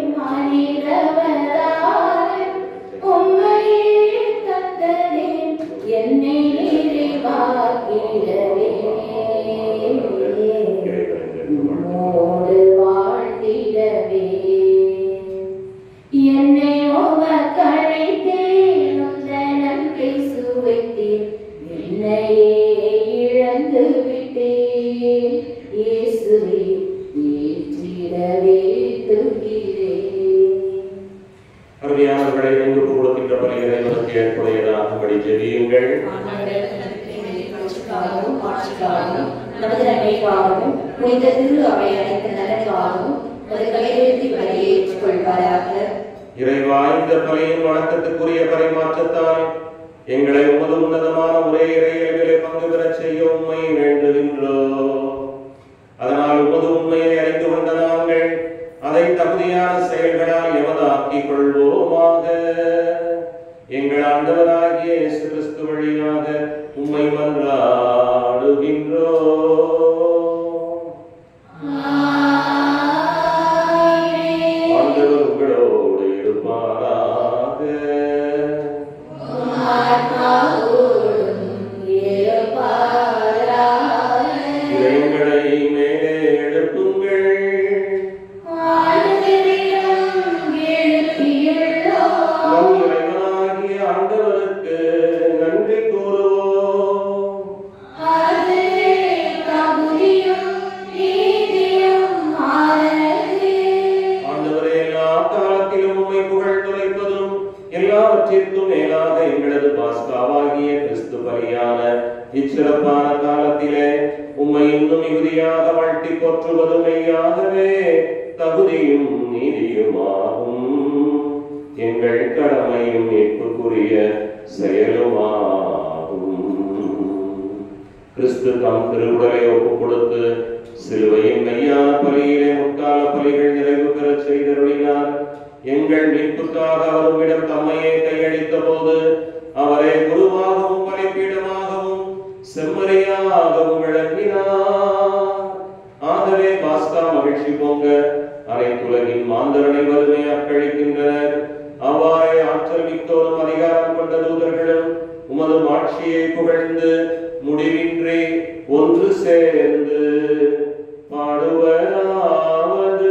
மனிதவதாரம் உம்மையே தந்தரே என்னை நிறைவாக்கிடவே உம்மோடு வாழ்ந்திடவே என்னை உமக்களித்தேன் உந்த நன்மை சுவைத்தேன் என்னையே இழந்து விட்டேன் இயேசுவே ஏற்றிடவே துகிறேன். அருமையானவர்களை நின்று கொடுக்கின்ற பல இறைவனுக்கு ஏற்புடையதாகும்படி ஜெபியுங்கள். நமது நன்மைக்காகவும் புனித திரு அவை அனைத்து நலனுக்காகவும் ஒரு கையெழுத்தி வழியை ஏற்றுக்கொள்வாராக. இறைவா, இந்த பலியின் வணக்கத்துக்குரிய பரிமாற்றத்தால் எங்களை உமது உன்னதமான ஒரே இறையிலே பங்கு பெறச் செய்ய உண்மை வேண்டுகின்றோம். அதனால் உமது உண்மையை அறிந்து கொண்ட நாங்கள் அதை தகுதியான செயல்களால் எமதாக்கிக் கொள்வோமாக. எங்கள் ஆண்டவராகிய இயேசு கிறிஸ்து வழியாக உம்மை மன்றாடுகின்றோம். ஆண்டவர் உங்களோடு இருப்பாராக. இதயங்களை மேலே எழுப்புங்கள். நம் இறைவனாகிய ஆண்டவருக்கு நன்றி கூறுவோம். ஆண்டவரே, எல்லா காலத்திலும் உம்மை புகழ்ந்துரைப்பதும் எல்லாவற்றிற்கும் மேலாக எங்களது பாஸ்காவாகிய கிறிஸ்து பலியான இச்சிறப்பான காலத்திலே உம்மை இன்னும் மிகுதியாக வாழ்த்தி போற்றுவது மெய்யாகவே தகுதியும் நீதியுமாகும். எங்கள் கடமையும் மீட்புக்குரிய செயலுமாகும். கிறிஸ்து தம் திருவுடலை ஒப்புக் கொடுத்து சிலுவையின் மெய்யான பலியிலே முற்கால பலிகள் நிறைவு பெறச் செய்தருளினார். எங்கள் மீட்புக்காக அவருமிடம் தம்மையே கையளித்த போது அவரை குருவாகவும் பலிபீடமாகவும் செம்மறியாகவும் விளங்கினார். ஆகவே பாஸ்கா மகிழ்ச்சி பொங்க அனைத்துலகின் மாந்தரனை வறுமையாக கழிக்கின்றனர். அவ்வாறே ஆற்றல் மிக்கோரும் அதிகாரம் கொண்ட தூதர்களும் உமது ஆட்சியை புகழ்ந்து முடிவின்றி ஒன்று சேர்ந்து பாடுவதாவது.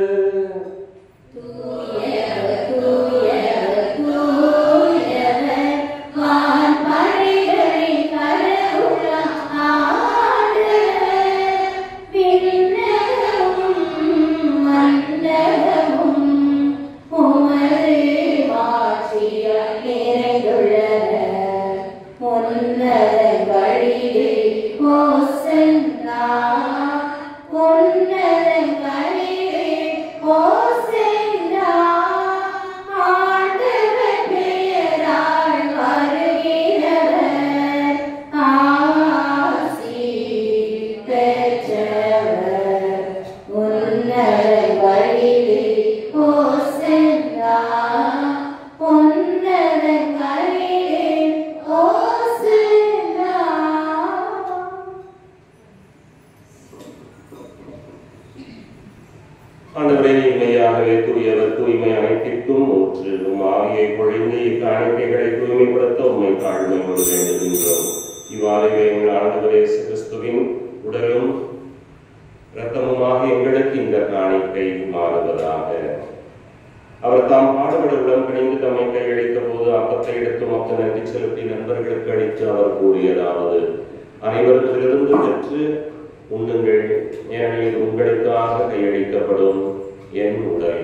ஆண்டவரே, உண்மையாகவே தூயவர், தூய்மை அனைத்திற்கும் ஊற்று. உம் ஆவியை பொழிந்து இக்காணிக்கைகளை தூய்மைப்படுத்த உம்மை தாழ்மையோடு வேண்டுகின்றோம். இவ்வாறு எங்கள் ஆண்டவர் இயேசு கிறிஸ்துவின் உடலும் இரத்தமுமாக எங்களுக்கு இந்த காணிக்கை மாறுவதாக. அவர் தாம் பாடுபட உடன் கணிந்து தம்மை கையளித்த போது அப்பத்தை எடுத்து மொத்த நன்றி செலுத்தி நண்பர்களுக்கு அளித்து அவர் கூறியதாவது: அனைவரும் இதிலிருந்து பெற்று உண்ணுங்கள், ஏனெனில் இது உங்களுக்காக கையளிக்கப்படும் என் உடல்.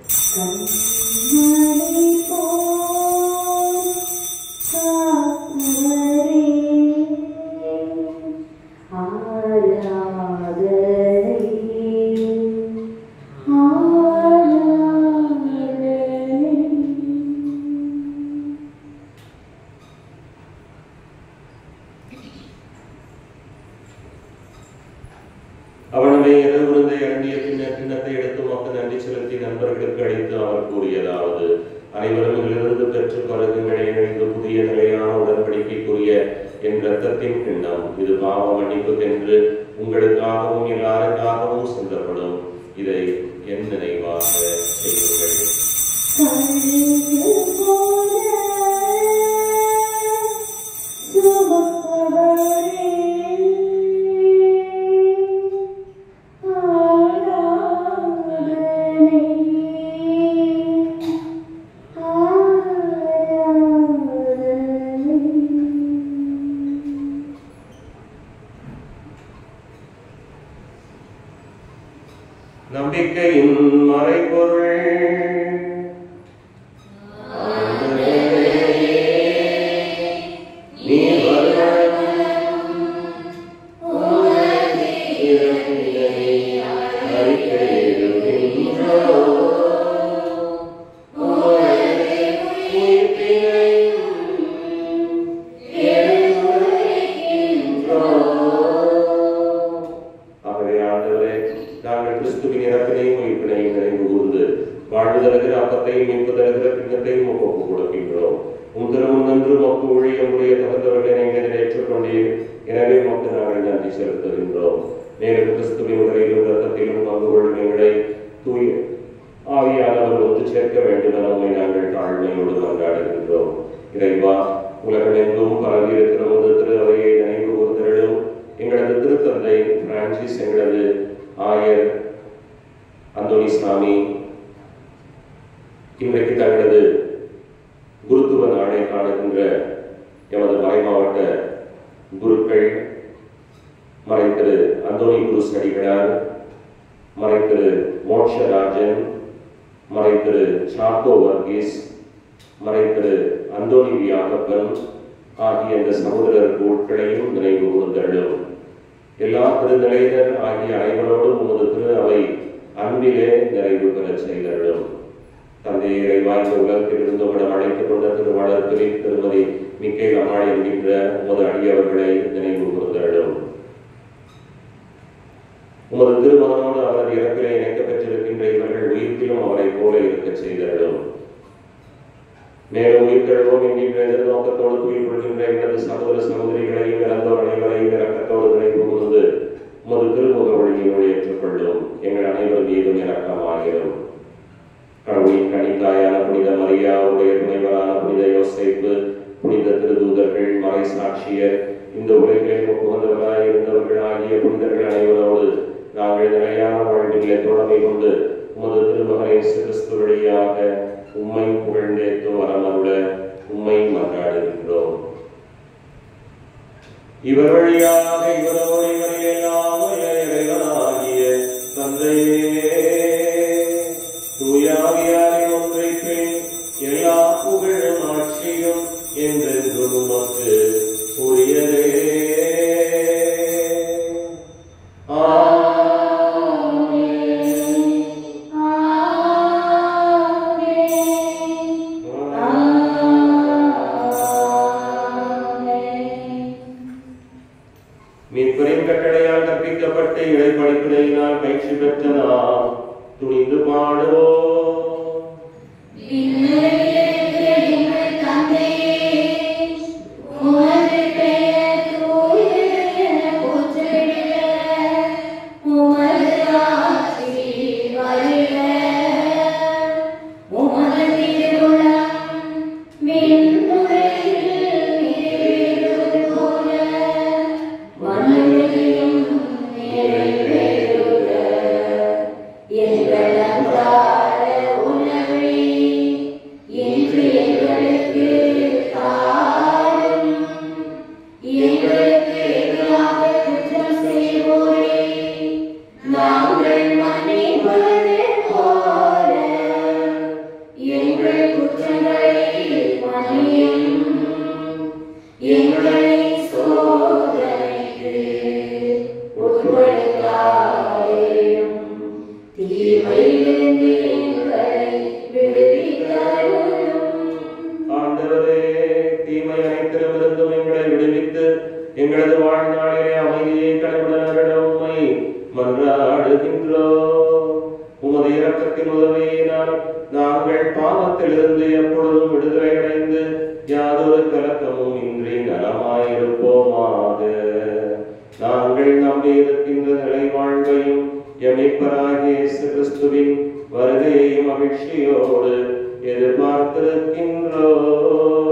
அவனவே இரவு விருந்தை அருந்திய பின்னர் கிண்ணத்தை எடுத்து மக்கள் நன்றி செலுத்தி நண்பர்களுக்கு அளித்து அவர் கூறியதாவது: அனைவரும் இதிலிருந்து பெற்று பருகுங்கள், இந்த புதிய நிலையான உடன்படிக்கைக்குரிய என் இரத்தத்தின் கிண்ணம். இது பாவ மன்னிப்புக்கென்று உங்களுக்காகவும் எல்லாருக்காகவும் சிந்தப்படும். இதை என் நினைவாக செய்யுங்கள். நம்பிக்கையின் மறைபொருள். இன்றைக்கு தங்களது குருத்துவ நாளை காணுகின்ற எமது மறைமாவட்ட குருக்கள் மறைத்திரு அந்தோணி குருஸ் அடிகளார், மறைத்திரு மோட்சராஜன், மறைத்திரு சாக்கோ வர்கீஸ், மறைத்திரு அந்தோணி வியாகப்பன் ஆகிய இந்த சகோதரர் கூட்களையும் நினைவு கூர்ந்தருளும். எல்லா திருநிலையினர் ஆகிய அனைவரோடும் உமது திரு அவை அன்பிலே நிறைவு பெற செய்தருளும். தந்தையை வாய்ந்த உலகத்தில் இருந்து உங்களிடம் அழைத்துக் கொண்ட திரு வளர்பிரி திருமதி மிக்கேல் அம்மாள் என்கின்ற உமது அடியவர்களை நினைவு கூர்ந்தருளும். உமது திருமகனோடு அவரது இறப்பிலே இணைக்கப் பெற்றிருக்கின்ற இவர்கள் உயிர்ப்பிலும் அவரை போல இருக்க செய்தருளும். மேலும் உயிர்த்தெழுவோம் என்கின்ற எதிர்நோக்கத்தோடு துயில் கொள்கின்ற எங்களது சகோதர சகோதரிகளையும் இறந்தோர் அனைவரையும் இறக்கத்தோடு நினைவு கூர்ந்து உமது திருமுக வழியினோடு ஏற்றுக்கொள்ளும். எங்கள் அனைவர் மீதும் இரக்கமாகிறோம். கடவுளின் கனித்தாயான புனித மரியாவுடைய துணைவரான புனித யோசேப்பு, புனித திருதூதர்கள், மறை சாட்சியர், இந்த உலகில் புகழ்ந்தவராய் இருந்தவர்கள் ஆகிய புனிதர்கள் அனைவரோடு நாங்கள் நிலையான வாழ்விலே தோழமை கொண்டு உமது திருமகனை கிறிஸ்து வழியாக உம்மை புகழ்ந்தேத்து வரமருள உம்மை மன்றாடுகின்றோம். இவர் வழியாக இவரோடு இவரையெல்லாம் இறைவனாகிய தந்தையே தூயாவியாரின் ஒன்றைக்கு எல்லா புகழும் ஆட்சியும் என்றென்றும் உமக்கு உரியதே. மீட்பரின் கட்டளையால் கற்பிக்கப்பட்டு இறைப்பணிப்பினையினால் பயிற்சி பெற்ற நாம் துணிந்து பாடுவோம். Yeah. நாடுகின்றோம். உமது இரக்கத்தின் உதவியினால் நாங்கள் பாவத்திலிருந்து எப்பொழுதும் விடுதலை அடைந்து யாதொரு கலக்கமும் இன்றி நலமாயிருப்போமாக. நாங்கள் நம்பியிருக்கின்ற நிலை வாழ்வையும் எமைப்பராகிய இயேசு கிறிஸ்துவின் வருகையையும் மகிழ்ச்சியோடு எதிர்பார்த்திருக்கின்றோம்.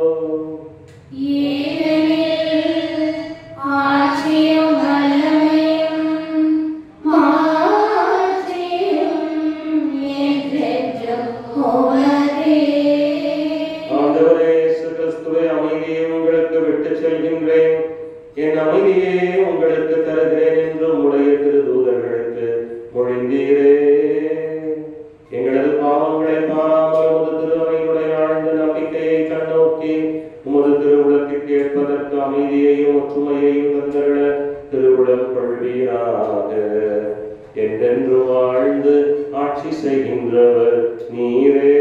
என் அமைதியே உங்களுக்கு தருகிறேன் என்று உடைய திருதூதர்களுக்கு மொழிந்தீரே. எங்களது பாவங்களை பாராமல் உமது திருவமையுடைய ஆழ்ந்த நம்பிக்கையை கண்ணோக்கி உமது திருவுளத்திற்கு ஏற்பதற்கு அமைதியையும் ஒற்றுமையையும் தந்தருள திருவுளம் கொள்வீராக. என்றென்று வாழ்ந்து ஆட்சி செய்கின்றவர் நீரே.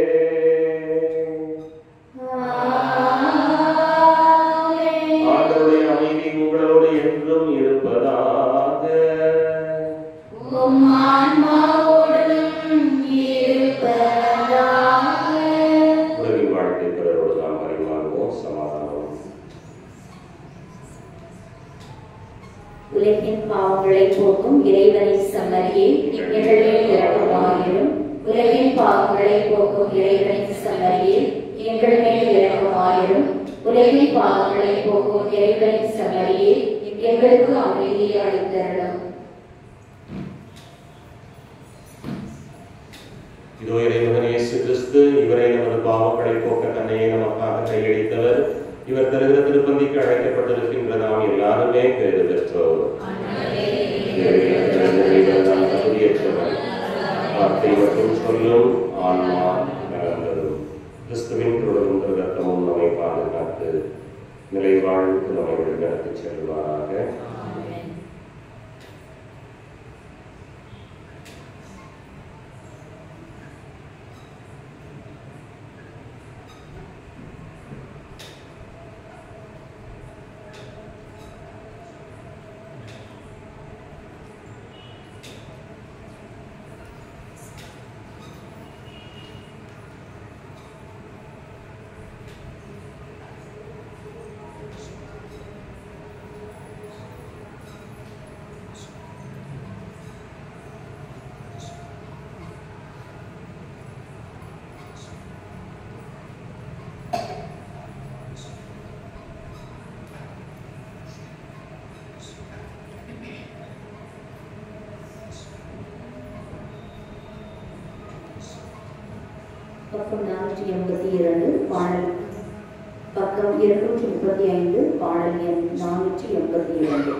உலகின் பாவங்களை போக்கும் இறைவனின் செம்மறியே எங்கள் மேல் இரக்கமாயிரும். உலகின் பாவங்களை போக்கும் இறைவனின் செம்மறியே எங்கள் மேல் இரக்கமாயிரும். உலகின் பாவங்களை போக்கும் இறைவனின் செம்மறியே எங்களுக்கு அமைதியை அளித்தருளும். இதோ இறைமகன் இயேசு கிறிஸ்து, இவரை நமது பாவங்களை போக்க தன்னையே நமக்காக கையளித்தவர். இவர் தருகிற திருப்பந்திக்கு அழைக்கப்பட்டிருக்கின்ற நாம் எல்லாருமே பேறு பெற்றோர். வார்த்தை மற்றும் சொல்லும் ஆன்மா நலந்தரும். கிறிஸ்துவின் தொடரும் ரத்தமும் நம்மை பாதுகாத்து நிலை வாழ்வுக்கு நம்மை வழிநடத்தி செல்வாராக. பக்கம் நானூற்றி எண்பத்தி இரண்டு பாடல் பக்கம் இருநூற்றி முப்பத்தி ஐந்து பாடல் எண் நானூற்றி எண்பத்தி இரண்டு.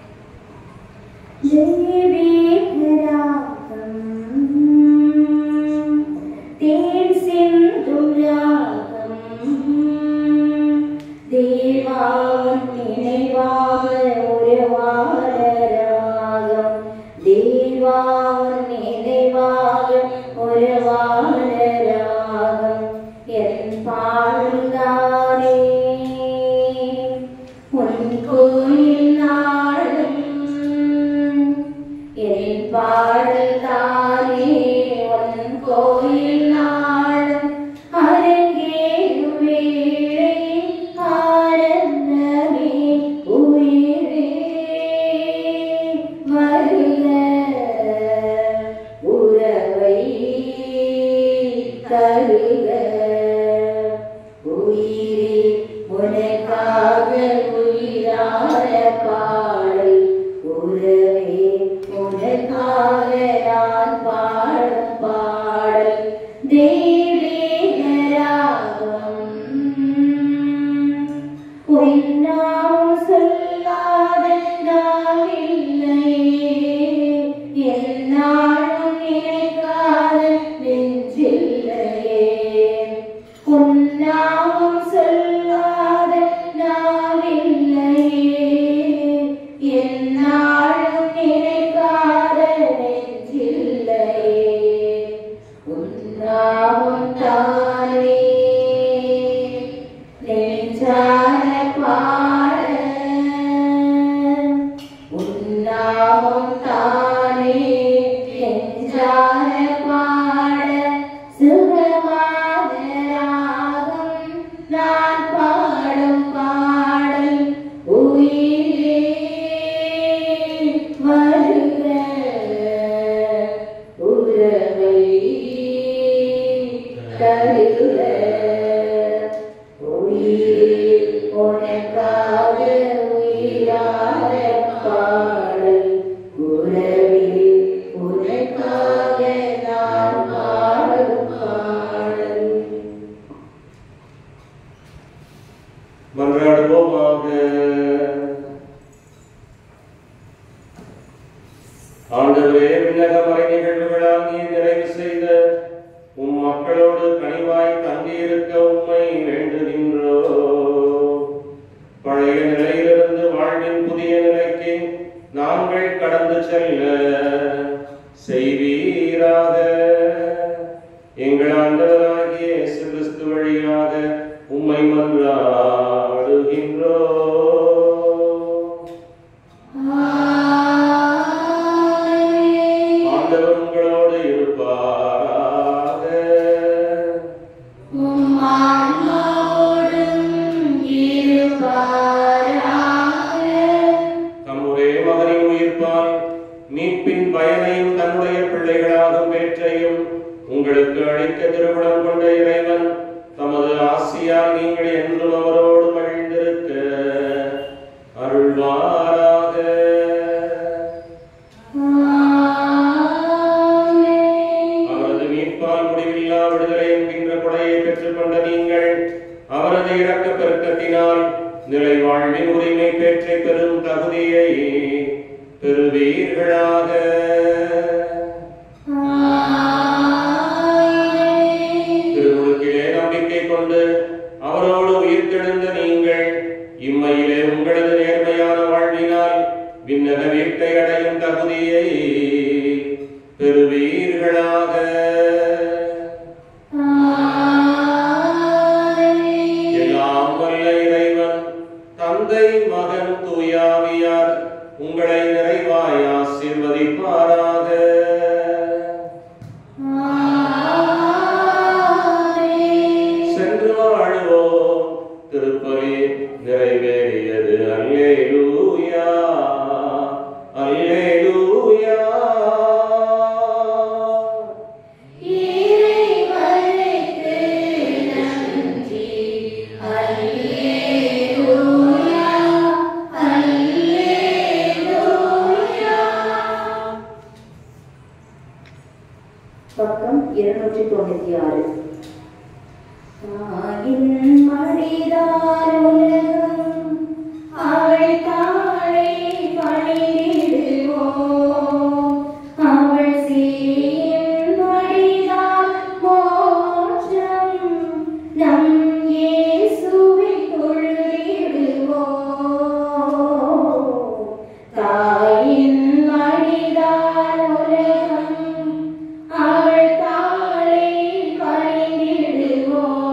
தேன் செந்தும் ராகம் தேவான் நினைவாக உருவான ராகம் தேவான் நினைவாக உருவான ராகம் என் பாடுதானே உன் கோயில் நாடும் என் பாடுதானே உன் கோயில் நாடும் அரங்கேறும் வேளை ஆனந்தமே உயிரே வருக உறவை தருக உயிரே உனக்காக உயிரான பாடல் உறவே உனக்காக நான் பாட ஆண்டவரே, விண்ணக மறை நிகழ்வுகளால் நீர் நிறைவு செய்த உம் மக்களோடு கனிவாய் தங்கியிருக்க உம்மை வேண்டுகின்றோம். பழைய நிலையிலிருந்து வாழ்வின் புதிய நிலைக்கு நாங்கள் கடந்து செல்ல செய்வீராக. எங்கள் ஆண்டவராகிய இயேசு கிறிஸ்து வழியாக உம்மை மன்றாடுகின்றோம். ஆண்டவர் உங்களோடு இருப்பாராக. தம்முடைய மகனின் உயிர்ப்பால் மீட்பின் பயனையும் தன்னுடைய பிள்ளைகளாகும் பேற்றையும் உங்களுக்கு அளிக்க திருமணம் கொண்ட இறைவன் தமது ஆசியால் நீங்கள் என்றும் அவரோடு மகிழ்ந்திருக்க அருள்வாராக. அவரது மீட்பால் முடிவில்லா விடுதலை என்கின்ற கொடையை பெற்றுக்கொண்ட நீங்கள் அவரது இரக்க பெருக்கத்தினால் நிலை வாழ்வின் உரிமை பெற்றை பெறும் தகுதியை பெறுவீர்களாக. திருமுழுக்கிலே நம்பிக்கை கொண்டு அவரோடு உயிர்த்தெழுந்த நீங்கள் இம்மையிலே உங்களது நேர்மையான வாழ்வினால் விண்ணக வீட்டை அடையும் தகுதியை பெறுவீர்களாக. எல்லாம் வல்ல இறைவன் தந்தை, மகன், தூயாவியார் உங்களை நிறைவாய் ஆசீர்வதிப்பாராக. சென்று வாழுவோம். திருப்பலி நிறைவேறியது. அல்லேலூயா, அல்லேலூயா. பக்கம் இருநூற்றி தொண்ணூத்தி ஆறு. அவள் தாளை பணிந்திடுவோம். அவள் சீரின் மடிதான் மோட்சம். நம் இயேசுவை தொழுதிடுவோம். தாயின் மடிதான் உலகம். அவள் தாளை பணிந்திடுவோம்.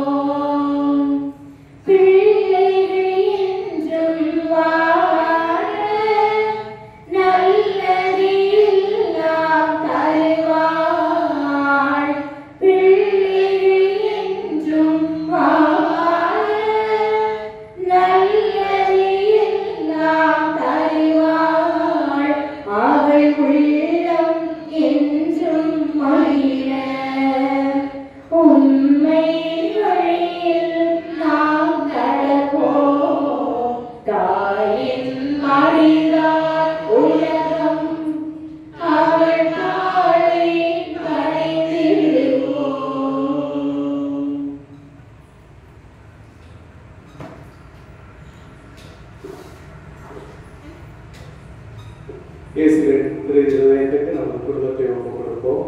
இயேசுவின் திரு இதயத்துக்கு நம்ம குடும்பத்தை ஒப்புக் கொடுப்போம்.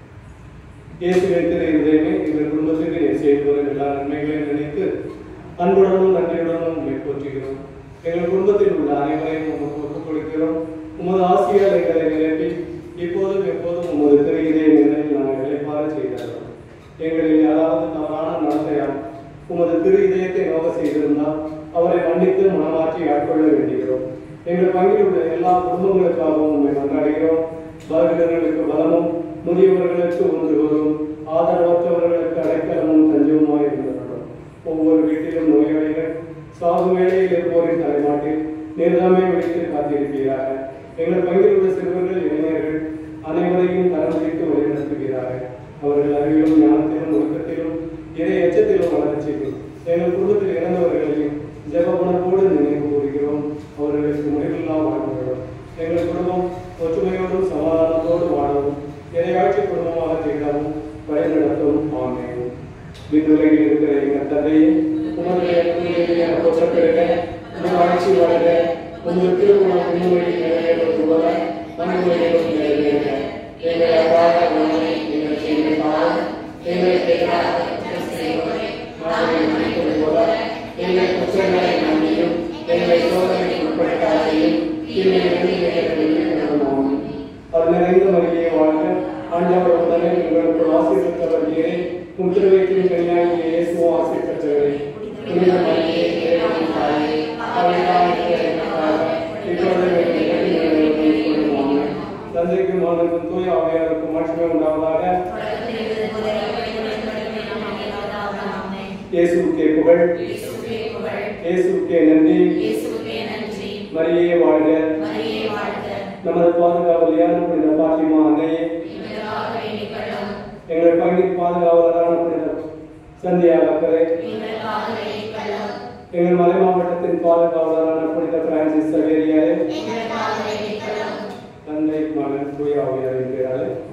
இயேசுவின் திரு இதயமே எங்கள் குடும்பத்துக்கு நீ செய்து வரும் எல்லா நன்மைகளையும் நினைத்து அன்புடனும் நன்றியுடனும் உண்மை போற்றுகிறோம். எங்கள் குடும்பத்தில் உள்ள அனைவரையும் உமக்கு ஒப்புக் கொடுக்கிறோம். உமது ஆசியால் எங்களை நிரப்பி இப்போதும் எப்போதும் உமது திரு இதய நிலையில் நாங்கள் நிலைப்பார செய்தார்கள். எங்களில் யாராவது தவறான நடத்தையால் உமது திரு இதயத்தை நோக செய்திருந்தால் அவரை மன்னித்து மனமாற்றி ஆட்கொள்ள வேண்டுகிறோம். எங்கள் பங்கில் உள்ள எல்லா குடும்பங்களுக்காகவும் உண்மை கொண்டாடுகிறோம். பலவீனர்களுக்கு பலமும், முதியவர்களுக்கு ஒன்றுவரும், ஆதரவற்றவர்களுக்கு அடைக்கலமும் தஞ்சவுமாய் இருந்தவர்களும் ஒவ்வொரு வீட்டிலும் நோயாளிகள் சாகு வேளையில் இருப்போரின் தலைமாட்டில் நேர்தாமை வைத்து காத்திருக்கிறாக. எங்கள் பங்கில் உள்ள சிறுவர்கள், இளைஞர்கள் அனைவரையும் தரம் பிடித்து வழிநடத்துகிறார்கள். அவர்கள் அறிவிலும் ஞானத்திலும் ஒழுக்கத்திலும் இறை எச்சத்திலும் வளர்ச்சி செய்யும். எங்கள் குடும்பத்தில் இறந்தவர்களையும் ஜெபகுணத்தோடு நினைவு கூறுகிறோம். அவர்களுக்கு முடிவில்லா வாழ்வுகளும் எங்கள் குடும்பம் ஒற்றுமையோடும் சமாதானத்தோடு வாழவும் இறையாட்சி குடும்பமாக திகழவும் வழிநடத்தும். ஆமென். விண்ணுலகில் இருக்கிற எங்கள் தந்தையை உமது போற்றப்படுக, உமது ஆட்சி வளர, உமது திருமணம் விண்ணுலகில் நிறைவேறுவது போல மண்ணுலகிலும் நிறைவேறுக. மரியே வாழ்க ஆண்டவர் உடனே உங்களுக்கு ஆசி பெற்றவர்களே உம் திருவயிற்றின் கனியாகிய இயேசுவும் ஆசி பெற்றவரே புனித மரியே தேவனின் தாயே பாவிகளாகிய எங்களுக்காக இப்பொழுது எங்கள் இறப்பின் வேளையிலும் சொல்லுவோம் தந்தைக்கும் மகனுக்கும் தூய ஆவியாருக்கும் மகிமை உண்டாவதாக இயேசுவுக்கே புகழ் இயேசுவுக்கே நன்றி மரியே வாழ்க நமது பாதுகாவலியான புனித பாத்திமா அன்னையே எங்கள் பகுதிக்கு பாதுகாவலரான புனித சந்தியாகரை எங்கள் மலை மாவட்டத்தின் பாதுகாவலரான புனித பிரான்சிஸ் சவேரியாரே தந்தை மகன் தூய ஆவியாரின் பேராலே